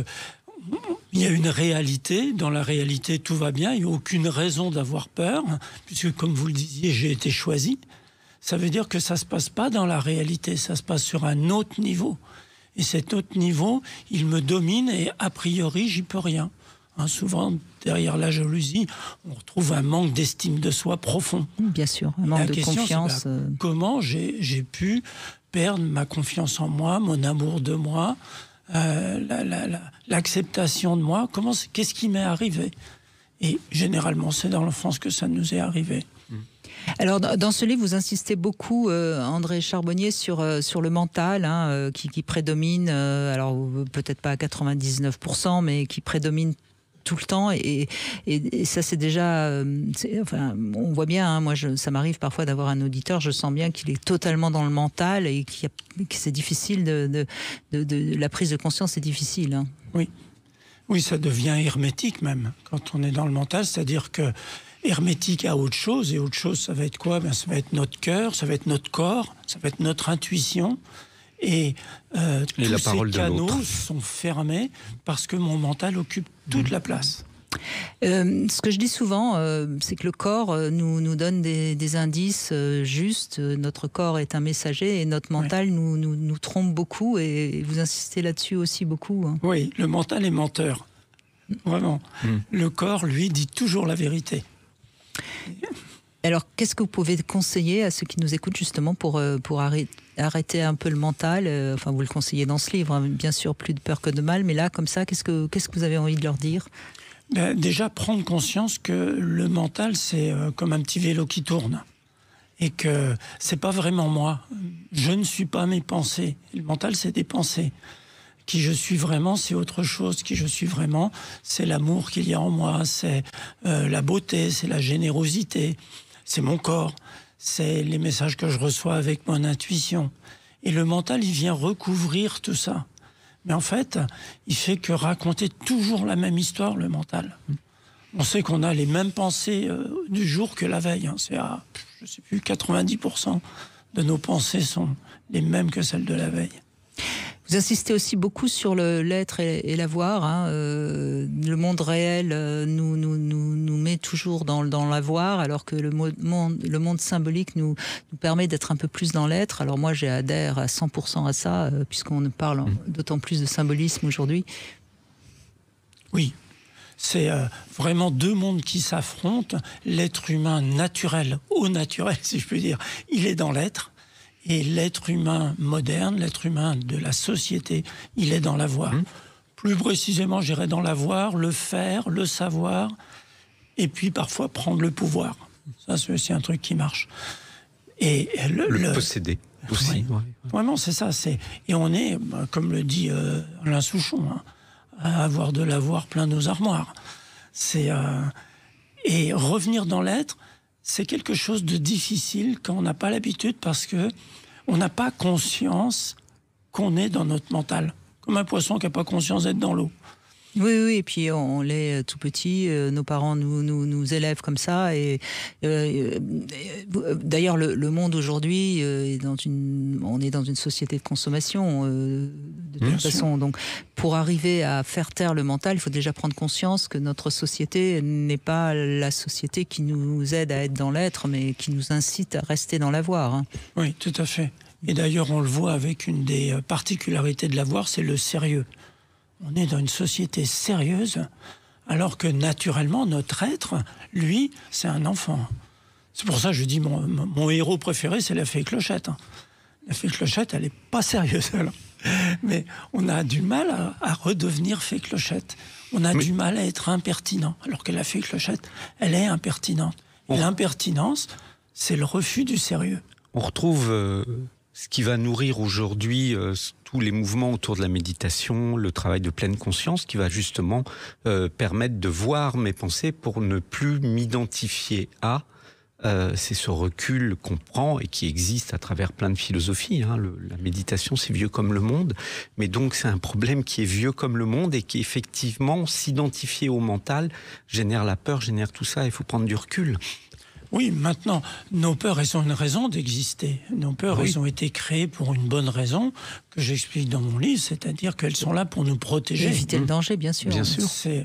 y a une réalité. Dans la réalité, tout va bien. Il n'y a aucune raison d'avoir peur, puisque, comme vous le disiez, j'ai été choisi. Ça veut dire que ça ne se passe pas dans la réalité, ça se passe sur un autre niveau. Et cet autre niveau, il me domine et a priori, j'y peux rien. Souvent, derrière la jalousie, on retrouve un manque d'estime de soi profond. Bien sûr, un manque de confiance. Comment j'ai pu perdre ma confiance en moi, mon amour de moi, l'acceptation de moi? Qu'est-ce qui m'est arrivé? Et généralement, c'est dans l'enfance que ça nous est arrivé. Alors, dans ce livre, vous insistez beaucoup, André Charbonnier, sur le mental, qui prédomine, alors peut-être pas à 99%, mais qui prédomine tout le temps. Et ça, c'est déjà... on voit bien, moi, ça m'arrive parfois d'avoir un auditeur, je sens bien qu'il est totalement dans le mental et que c'est difficile, la prise de conscience est difficile. Oui, ça devient hermétique même, quand on est dans le mental, c'est-à-dire que hermétique à autre chose, et autre chose, ça va être quoi? Ça va être notre cœur, ça va être notre corps, ça va être notre intuition, et tous ces canaux sont fermés parce que mon mental occupe toute la place. Ce que je dis souvent, c'est que le corps nous donne des indices justes. Notre corps est un messager et notre mental nous trompe beaucoup, et vous insistez là-dessus aussi beaucoup. Oui, le mental est menteur, vraiment. Le corps, lui, dit toujours la vérité. Alors, qu'est-ce que vous pouvez conseiller à ceux qui nous écoutent justement pour arrêter un peu le mental? Enfin, vous le conseillez dans ce livre, bien sûr, plus de peur que de mal, mais là, comme ça, qu'est-ce que vous avez envie de leur dire? Déjà, prendre conscience que le mental, c'est comme un petit vélo qui tourne, et que c'est pas vraiment moi. Je ne suis pas mes pensées. Le mental, c'est des pensées. Qui je suis vraiment, c'est autre chose. Qui je suis vraiment, c'est l'amour qu'il y a en moi, c'est la beauté, c'est la générosité, c'est mon corps. c'est les messages que je reçois avec mon intuition. Et le mental, il vient recouvrir tout ça. Mais en fait, il fait que raconter toujours la même histoire, le mental. On sait qu'on a les mêmes pensées du jour que la veille. C'est à, je ne sais plus, 90% de nos pensées sont les mêmes que celles de la veille. Vous insistez aussi beaucoup sur l'être et l'avoir. Hein. Le monde réel nous met toujours dans l'avoir, alors que le monde symbolique nous permet d'être un peu plus dans l'être. Alors moi, j'adhère à 100% à ça, puisqu'on parle d'autant plus de symbolisme aujourd'hui. Oui, c'est vraiment deux mondes qui s'affrontent. L'être humain naturel, au naturel, si je puis dire, il est dans l'être. Et l'être humain moderne, l'être humain de la société, il est dans l'avoir. Plus précisément, j'irais dans l'avoir, le faire, le savoir, et puis parfois prendre le pouvoir. Ça, c'est aussi un truc qui marche. Et le posséder aussi. Ouais. Vraiment, c'est ça. Et on est, comme le dit Alain Souchon, à avoir de l'avoir plein nos armoires. Et revenir dans l'être, c'est quelque chose de difficile quand on n'a pas l'habitude, parce que on n'a pas conscience qu'on est dans notre mental. Comme un poisson qui n'a pas conscience d'être dans l'eau. Oui, et puis on l'est tout petit, nos parents nous élèvent comme ça. Et d'ailleurs, le monde aujourd'hui, on est dans une société de consommation de toute façon. Donc, pour arriver à faire taire le mental, il faut déjà prendre conscience que notre société n'est pas la société qui nous aide à être dans l'être, mais qui nous incite à rester dans l'avoir. Hein. Oui, tout à fait. Et d'ailleurs, on le voit avec une des particularités de l'avoir, c'est le sérieux. On est dans une société sérieuse, alors que naturellement, notre être, lui, c'est un enfant. C'est pour ça que je dis, mon héros préféré, c'est la fée Clochette. La fée Clochette, elle n'est pas sérieuse, alors. Mais on a du mal à redevenir fée Clochette. On a du mal à être impertinent, alors que la fée Clochette, elle est impertinente. Et l'impertinence, c'est le refus du sérieux. On retrouve ce qui va nourrir aujourd'hui tous les mouvements autour de la méditation, le travail de pleine conscience, qui va justement permettre de voir mes pensées pour ne plus m'identifier à. C'est ce recul qu'on prend et qui existe à travers plein de philosophies. Hein. La méditation, c'est vieux comme le monde, mais donc c'est un problème qui est vieux comme le monde et qui effectivement, s'identifier au mental, génère la peur, génère tout ça. Il faut prendre du recul. Oui, maintenant, nos peurs, elles ont une raison d'exister. Nos peurs, elles ont été créées pour une bonne raison, que j'explique dans mon livre, c'est-à-dire qu'elles sont là pour nous protéger. Éviter le danger, bien sûr. Bien sûr.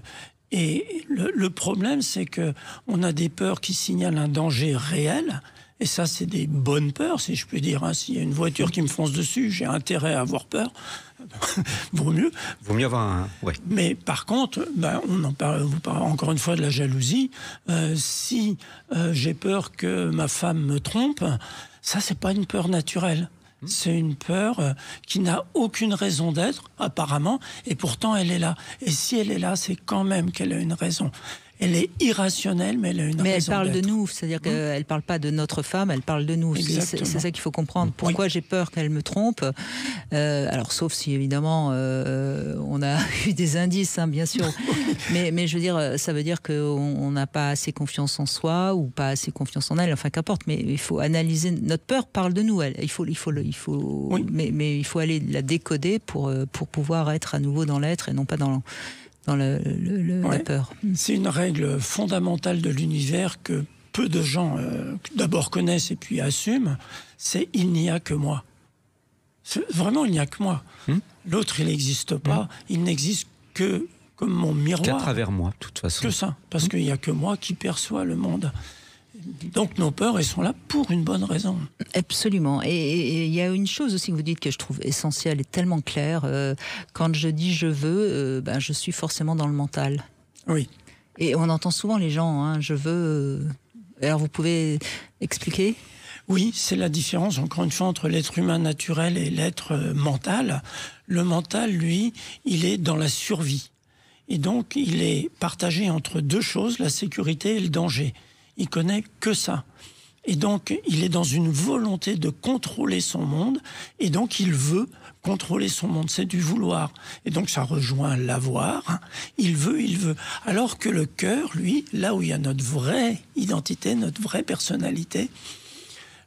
Et le problème, c'est que on a des peurs qui signalent un danger réel, et ça, c'est des bonnes peurs, si je puis dire. Hein. S'il y a une voiture qui me fonce dessus, j'ai intérêt à avoir peur. Vaut mieux. Vaut mieux avoir un... Ouais. Mais par contre, on en parle encore une fois de la jalousie. Si j'ai peur que ma femme me trompe, ça, c'est pas une peur naturelle. C'est une peur qui n'a aucune raison d'être, apparemment, et pourtant elle est là. Et si elle est là, c'est quand même qu'elle a une raison. Elle est irrationnelle, mais elle a une raison. Mais elle parle de nous, c'est-à-dire qu'elle ne parle pas de notre femme, elle parle de nous. C'est ça qu'il faut comprendre. Pourquoi j'ai peur qu'elle me trompe alors, sauf si, évidemment, on a eu des indices, hein, bien sûr. mais je veux dire, ça veut dire qu'on n'a pas assez confiance en soi ou pas assez confiance en elle, enfin, qu'importe. Mais il faut analyser. Notre peur parle de nous. Mais il faut aller la décoder pour pouvoir être à nouveau dans l'être et non pas dans la peur. C'est une règle fondamentale de l'univers que peu de gens d'abord connaissent et puis assument, c'est « il n'y a que moi ». Vraiment, il n'y a que moi. L'autre, il n'existe pas. Il n'existe que comme mon miroir. Qu'à travers moi, de toute façon. Que ça, parce qu'il n'y a que moi qui perçois le monde. Donc nos peurs, elles sont là pour une bonne raison. Absolument. Et il y a une chose aussi que vous dites que je trouve essentielle et tellement claire. Quand je dis je veux, je suis forcément dans le mental. Oui. Et on entend souvent les gens, hein, je veux... Alors vous pouvez expliquer ? Oui, c'est la différence, encore une fois, entre l'être humain naturel et l'être mental. Le mental, lui, il est dans la survie. Et donc, il est partagé entre deux choses, la sécurité et le danger. Il connaît que ça. Et donc, il est dans une volonté de contrôler son monde. Et donc, il veut contrôler son monde. C'est du vouloir. Et donc, ça rejoint l'avoir. Il veut. Alors que le cœur, lui, là où il y a notre vraie identité, notre vraie personnalité,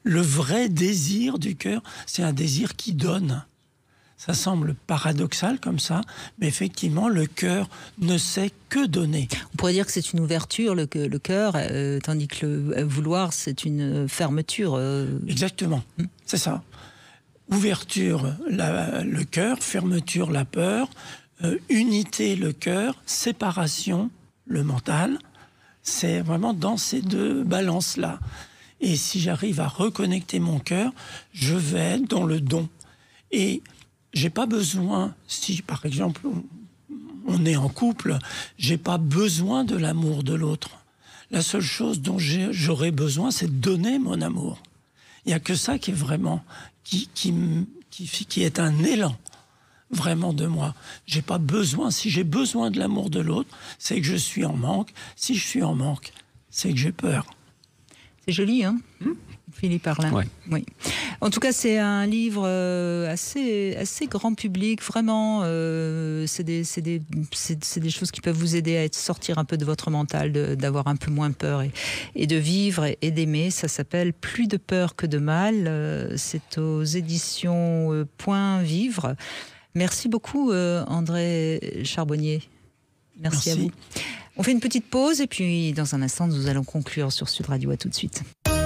Le vrai désir du cœur, c'est un désir qui donne. Ça semble paradoxal comme ça, mais effectivement, le cœur ne sait que donner. On pourrait dire que c'est une ouverture, le cœur, tandis que le vouloir, c'est une fermeture. Exactement, c'est ça. Ouverture, le cœur, fermeture, la peur, unité, le cœur, séparation, le mental. C'est vraiment dans ces deux balances-là. Et si j'arrive à reconnecter mon cœur, je vais dans le don. Et j'ai pas besoin, si par exemple on est en couple, j'ai pas besoin de l'amour de l'autre. La seule chose dont j'aurais besoin, c'est de donner mon amour. Il y a que ça qui est vraiment, qui est un élan vraiment de moi. J'ai pas besoin, si j'ai besoin de l'amour de l'autre, c'est que je suis en manque. Si je suis en manque, c'est que j'ai peur. C'est joli, hein Philippe Arlin. Ouais. Oui. En tout cas, c'est un livre assez grand public. Vraiment, c'est des choses qui peuvent vous aider à sortir un peu de votre mental, d'avoir un peu moins peur et de vivre et d'aimer. Ça s'appelle « Plus de peur que de mal ». C'est aux éditions Point Vivre. Merci beaucoup, André Charbonnier. Merci à vous. On fait une petite pause et puis dans un instant, nous allons conclure sur Sud Radio. À tout de suite.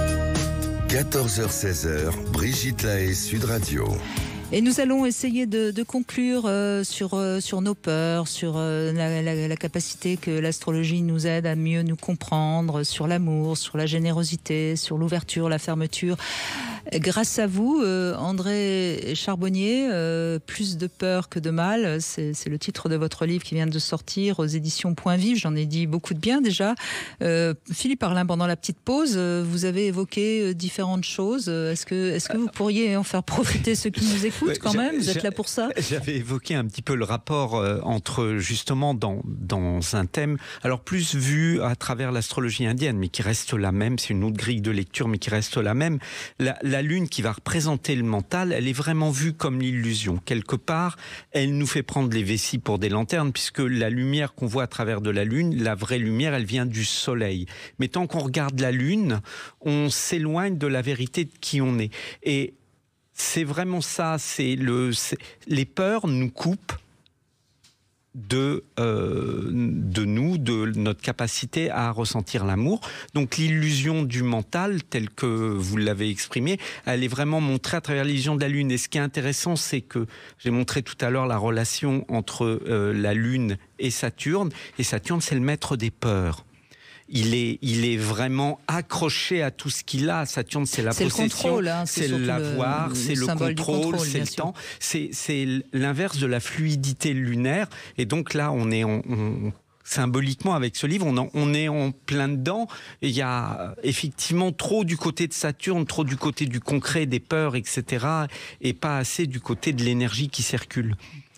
14h-16h, Brigitte Lahaie, Sud Radio. Et nous allons essayer de conclure sur nos peurs, sur la capacité que l'astrologie nous aide à mieux nous comprendre, sur l'amour, sur la générosité, sur l'ouverture, la fermeture. Grâce à vous, André Charbonnier, Plus de peur que de mal, c'est le titre de votre livre qui vient de sortir aux éditions Point Vif. J'en ai dit beaucoup de bien déjà. Philippe Arlin, pendant la petite pause, vous avez évoqué différentes choses. Est-ce que vous pourriez en faire profiter ceux qui nous écoutent quand même? Vous êtes là pour ça? J'avais évoqué un petit peu le rapport entre, justement, dans un thème, alors plus vu à travers l'astrologie indienne, mais qui reste la même, c'est une autre grille de lecture, mais qui reste la même. La lune qui va représenter le mental, elle est vraiment vue comme l'illusion. Quelque part, elle nous fait prendre les vessies pour des lanternes, puisque la lumière qu'on voit à travers de la lune, la vraie lumière, elle vient du soleil. Mais tant qu'on regarde la lune, on s'éloigne de la vérité de qui on est. Et c'est vraiment ça, les peurs nous coupent de nous, de notre capacité à ressentir l'amour. Donc l'illusion du mental, telle que vous l'avez exprimée, elle est vraiment montrée à travers l'illusion de la Lune. Et ce qui est intéressant, c'est que j'ai montré tout à l'heure la relation entre la Lune et Saturne. Et Saturne, c'est le maître des peurs. Il est vraiment accroché à tout ce qu'il a. Saturne, c'est la possession, contrôle, hein, c'est l'avoir, c'est le contrôle, c'est le temps. C'est l'inverse de la fluidité lunaire. Et donc là, symboliquement, avec ce livre, on est en plein dedans. Il y a effectivement trop du côté de Saturne, trop du côté du concret, des peurs, etc. et pas assez du côté de l'énergie qui circule.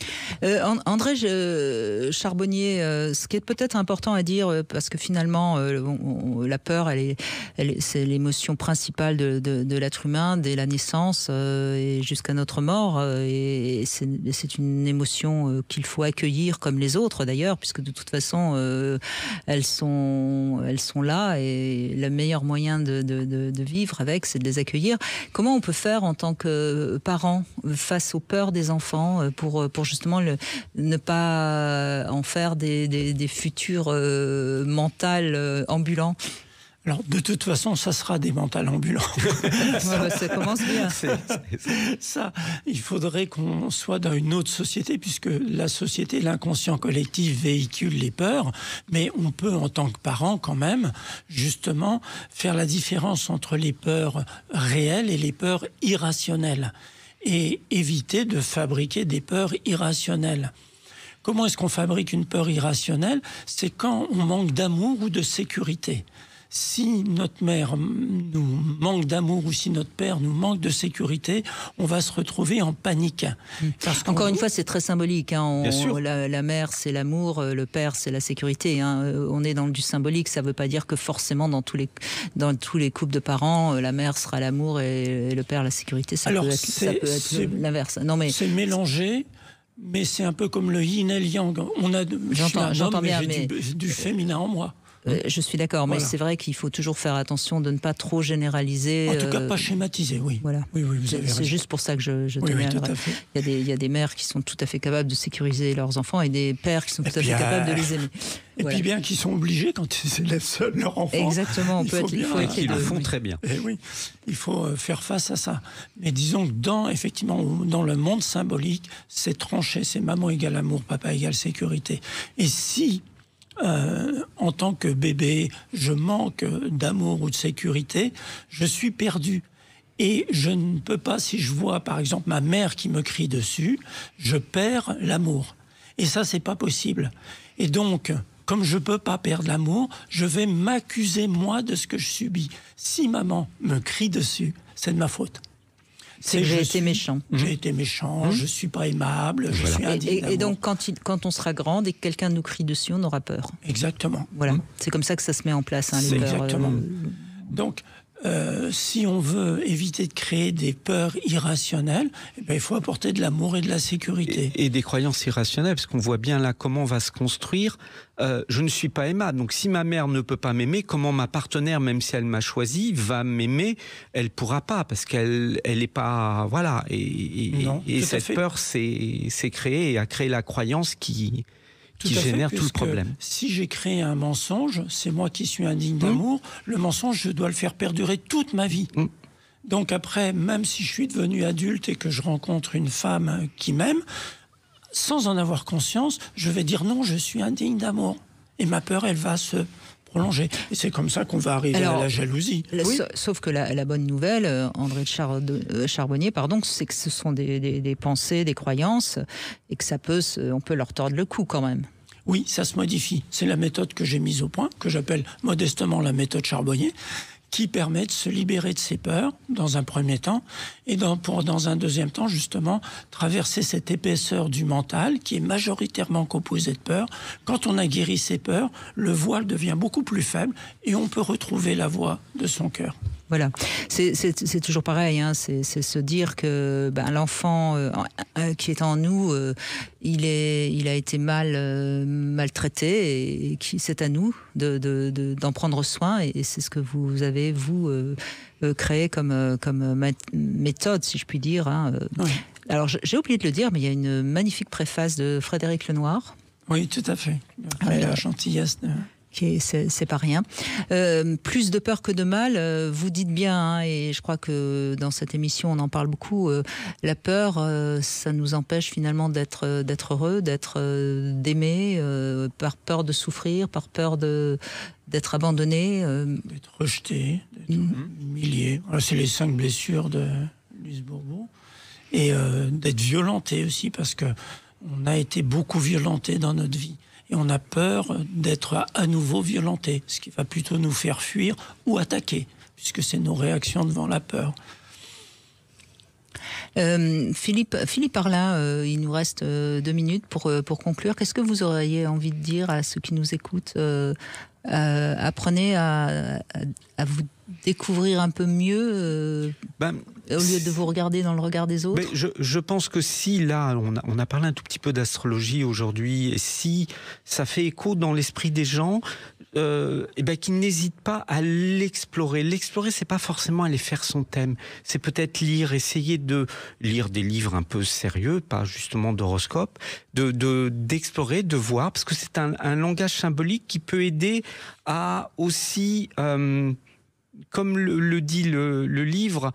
André Charbonnier, ce qui est peut-être important à dire, parce que finalement la peur, c'est l'émotion principale de l'être humain dès la naissance et jusqu'à notre mort, et c'est une émotion qu'il faut accueillir comme les autres d'ailleurs, puisque de toute façon elles sont là, et le meilleur moyen de vivre avec, c'est de les accueillir. Comment on peut faire en tant que parent face aux peurs des enfants pour justement ne pas en faire des futurs mentales ambulants? Alors, de toute façon, ça sera des mentales ambulants. Ça commence bien. Ça, il faudrait qu'on soit dans une autre société, puisque la société, l'inconscient collectif véhicule les peurs, mais on peut, en tant que parent, quand même, justement, faire la différence entre les peurs réelles et les peurs irrationnelles, et éviter de fabriquer des peurs irrationnelles. Comment est-ce qu'on fabrique une peur irrationnelle? C'est quand on manque d'amour ou de sécurité. Si notre mère nous manque d'amour ou si notre père nous manque de sécurité, on va se retrouver en panique. Encore une fois, c'est très symbolique. Hein. Bien sûr. La mère, c'est l'amour, le père, c'est la sécurité. Hein. On est dans du symbolique. Ça ne veut pas dire que forcément, dans tous les couples de parents, la mère sera l'amour et le père la sécurité. Ça peut être l'inverse. Non, mais c'est mélangé. Mais c'est un peu comme le yin et le yang. J'entends bien, mais j'ai du féminin en moi. Je suis d'accord, mais c'est vrai qu'il faut toujours faire attention de ne pas trop généraliser. En tout cas, pas schématiser, oui. Voilà. Oui, vous avez c'est juste pour ça que je tenais à le dire. Il y a des mères qui sont tout à fait capables de sécuriser leurs enfants et des pères qui sont tout à fait capables de les aimer. Et puis bien qu'ils sont obligés quand ils élèvent seuls leur enfant. Exactement, ils le font très bien. Et oui, il faut faire face à ça. Mais disons que dans le monde symbolique, c'est tranché, c'est maman égale amour, papa égale sécurité. Et si en tant que bébé, je manque d'amour ou de sécurité, je suis perdu. Et je ne peux pas, si je vois par exemple ma mère qui me crie dessus, je perds l'amour. Et ça, c'est pas possible. Et donc, comme je peux pas perdre l'amour, je vais m'accuser moi de ce que je subis. Si maman me crie dessus, c'est de ma faute. C'est que j'ai été méchant. J'ai été méchant, je suis pas aimable, je suis indigne d'amour. Et donc, quand on sera grande et que quelqu'un nous crie dessus, on aura peur. Exactement. Voilà. C'est comme ça que ça se met en place, les peurs. Exactement. Donc, si on veut éviter de créer des peurs irrationnelles, il faut apporter de l'amour et de la sécurité. Et des croyances irrationnelles, parce qu'on voit bien là comment on va se construire. Je ne suis pas aimable, donc si ma mère ne peut pas m'aimer, comment ma partenaire, même si elle m'a choisi, va m'aimer? Elle pourra pas, parce qu'elle est pas... Voilà. Et cette peur s'est créée et a créé la croyance qui génère tout le problème. Si j'ai créé un mensonge, c'est moi qui suis indigne d'amour, le mensonge, je dois le faire perdurer toute ma vie. Donc après, même si je suis devenu adulte et que je rencontre une femme qui m'aime, sans en avoir conscience, je vais dire non, je suis indigne d'amour. Et ma peur, elle va se prolonger. Et c'est comme ça qu'on va arriver à la jalousie. Sauf que la bonne nouvelle, André Charbonnier, c'est que ce sont des pensées, des croyances, et que on peut leur tordre le cou quand même. Oui, ça se modifie. C'est la méthode que j'ai mise au point, que j'appelle modestement la méthode Charbonnier, qui permet de se libérer de ses peurs, dans un premier temps, et dans un deuxième temps, justement, traverser cette épaisseur du mental, qui est majoritairement composée de peur. Quand on a guéri ses peurs, le voile devient beaucoup plus faible, et on peut retrouver la voix de son cœur. Voilà, c'est toujours pareil, c'est se dire que l'enfant qui est en nous, il a été maltraité et c'est à nous d'en prendre soin, et c'est ce que vous avez, créé comme méthode, si je puis dire. Oui. Alors j'ai oublié de le dire, mais il y a une magnifique préface de Frédéric Lenoir. Oui, tout à fait. La gentillesse de... C'est pas rien. Plus de peur que de mal, vous dites bien, et je crois que dans cette émission on en parle beaucoup, la peur, ça nous empêche finalement d'être heureux, d'aimer, par peur de souffrir, par peur d'être abandonné. D'être rejeté, d'être humilié. Voilà, c'est les 5 blessures de Lise Bourbeau. Et d'être violenté aussi, parce qu'on a été beaucoup violenté dans notre vie. Et on a peur d'être à nouveau violenté, ce qui va plutôt nous faire fuir ou attaquer, puisque c'est nos réactions devant la peur. Philippe Parlin, il nous reste 2 minutes pour conclure. Qu'est-ce que vous auriez envie de dire à ceux qui nous écoutent? Apprenez à vous découvrir un peu mieux au lieu de vous regarder dans le regard des autres. Je pense que si là on a parlé un tout petit peu d'astrologie aujourd'hui, et si ça fait écho dans l'esprit des gens, qu'ils n'hésitent pas à l'explorer. L'explorer, c'est pas forcément aller faire son thème, c'est peut-être essayer de lire des livres un peu sérieux, pas justement d'horoscope, d'explorer, de voir, parce que c'est un langage symbolique qui peut aider à aussi comme le dit le livre,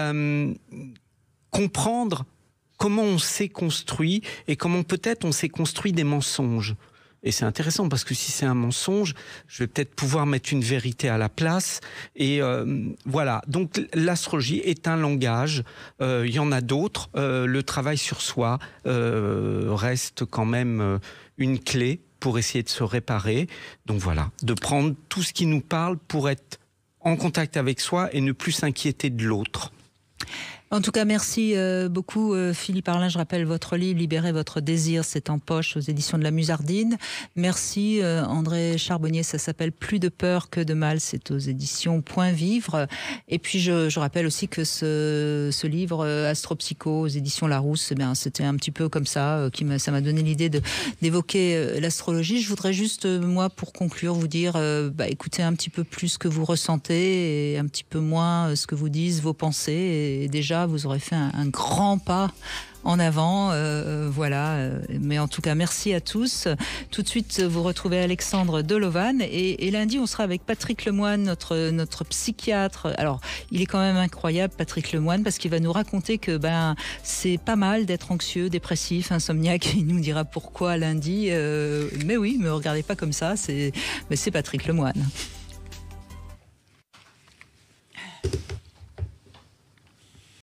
comprendre comment on s'est construit et comment peut-être on s'est construit des mensonges. Et c'est intéressant parce que si c'est un mensonge, je vais peut-être pouvoir mettre une vérité à la place. Et voilà, donc l'astrologie est un langage, il y en a d'autres. Le travail sur soi reste quand même une clé pour essayer de se réparer. Donc voilà, de prendre tout ce qui nous parle pour être en contact avec soi et ne plus s'inquiéter de l'autre. En tout cas, merci beaucoup Philippe Arlin. Je rappelle votre livre « Libérez votre désir », c'est en poche aux éditions de la Musardine. Merci André Charbonnier, ça s'appelle « Plus de peur que de mal », c'est aux éditions Point Vivre. Et puis je rappelle aussi que ce livre Astropsycho aux éditions Larousse, c'était un petit peu comme ça, ça m'a donné l'idée d'évoquer l'astrologie. Je voudrais juste, moi, pour conclure, vous dire, écoutez un petit peu plus ce que vous ressentez et un petit peu moins ce que vous disent vos pensées. Et déjà, vous aurez fait un grand pas en avant, voilà. Mais en tout cas, merci à tous. Tout de suite, vous retrouvez Alexandre Dolovan et lundi, on sera avec Patrick Lemoine, notre psychiatre. Alors, il est quand même incroyable, Patrick Lemoine, parce qu'il va nous raconter que c'est pas mal d'être anxieux, dépressif, insomniaque. Il nous dira pourquoi lundi. Mais oui, me regardez pas comme ça. C'est Patrick Lemoine.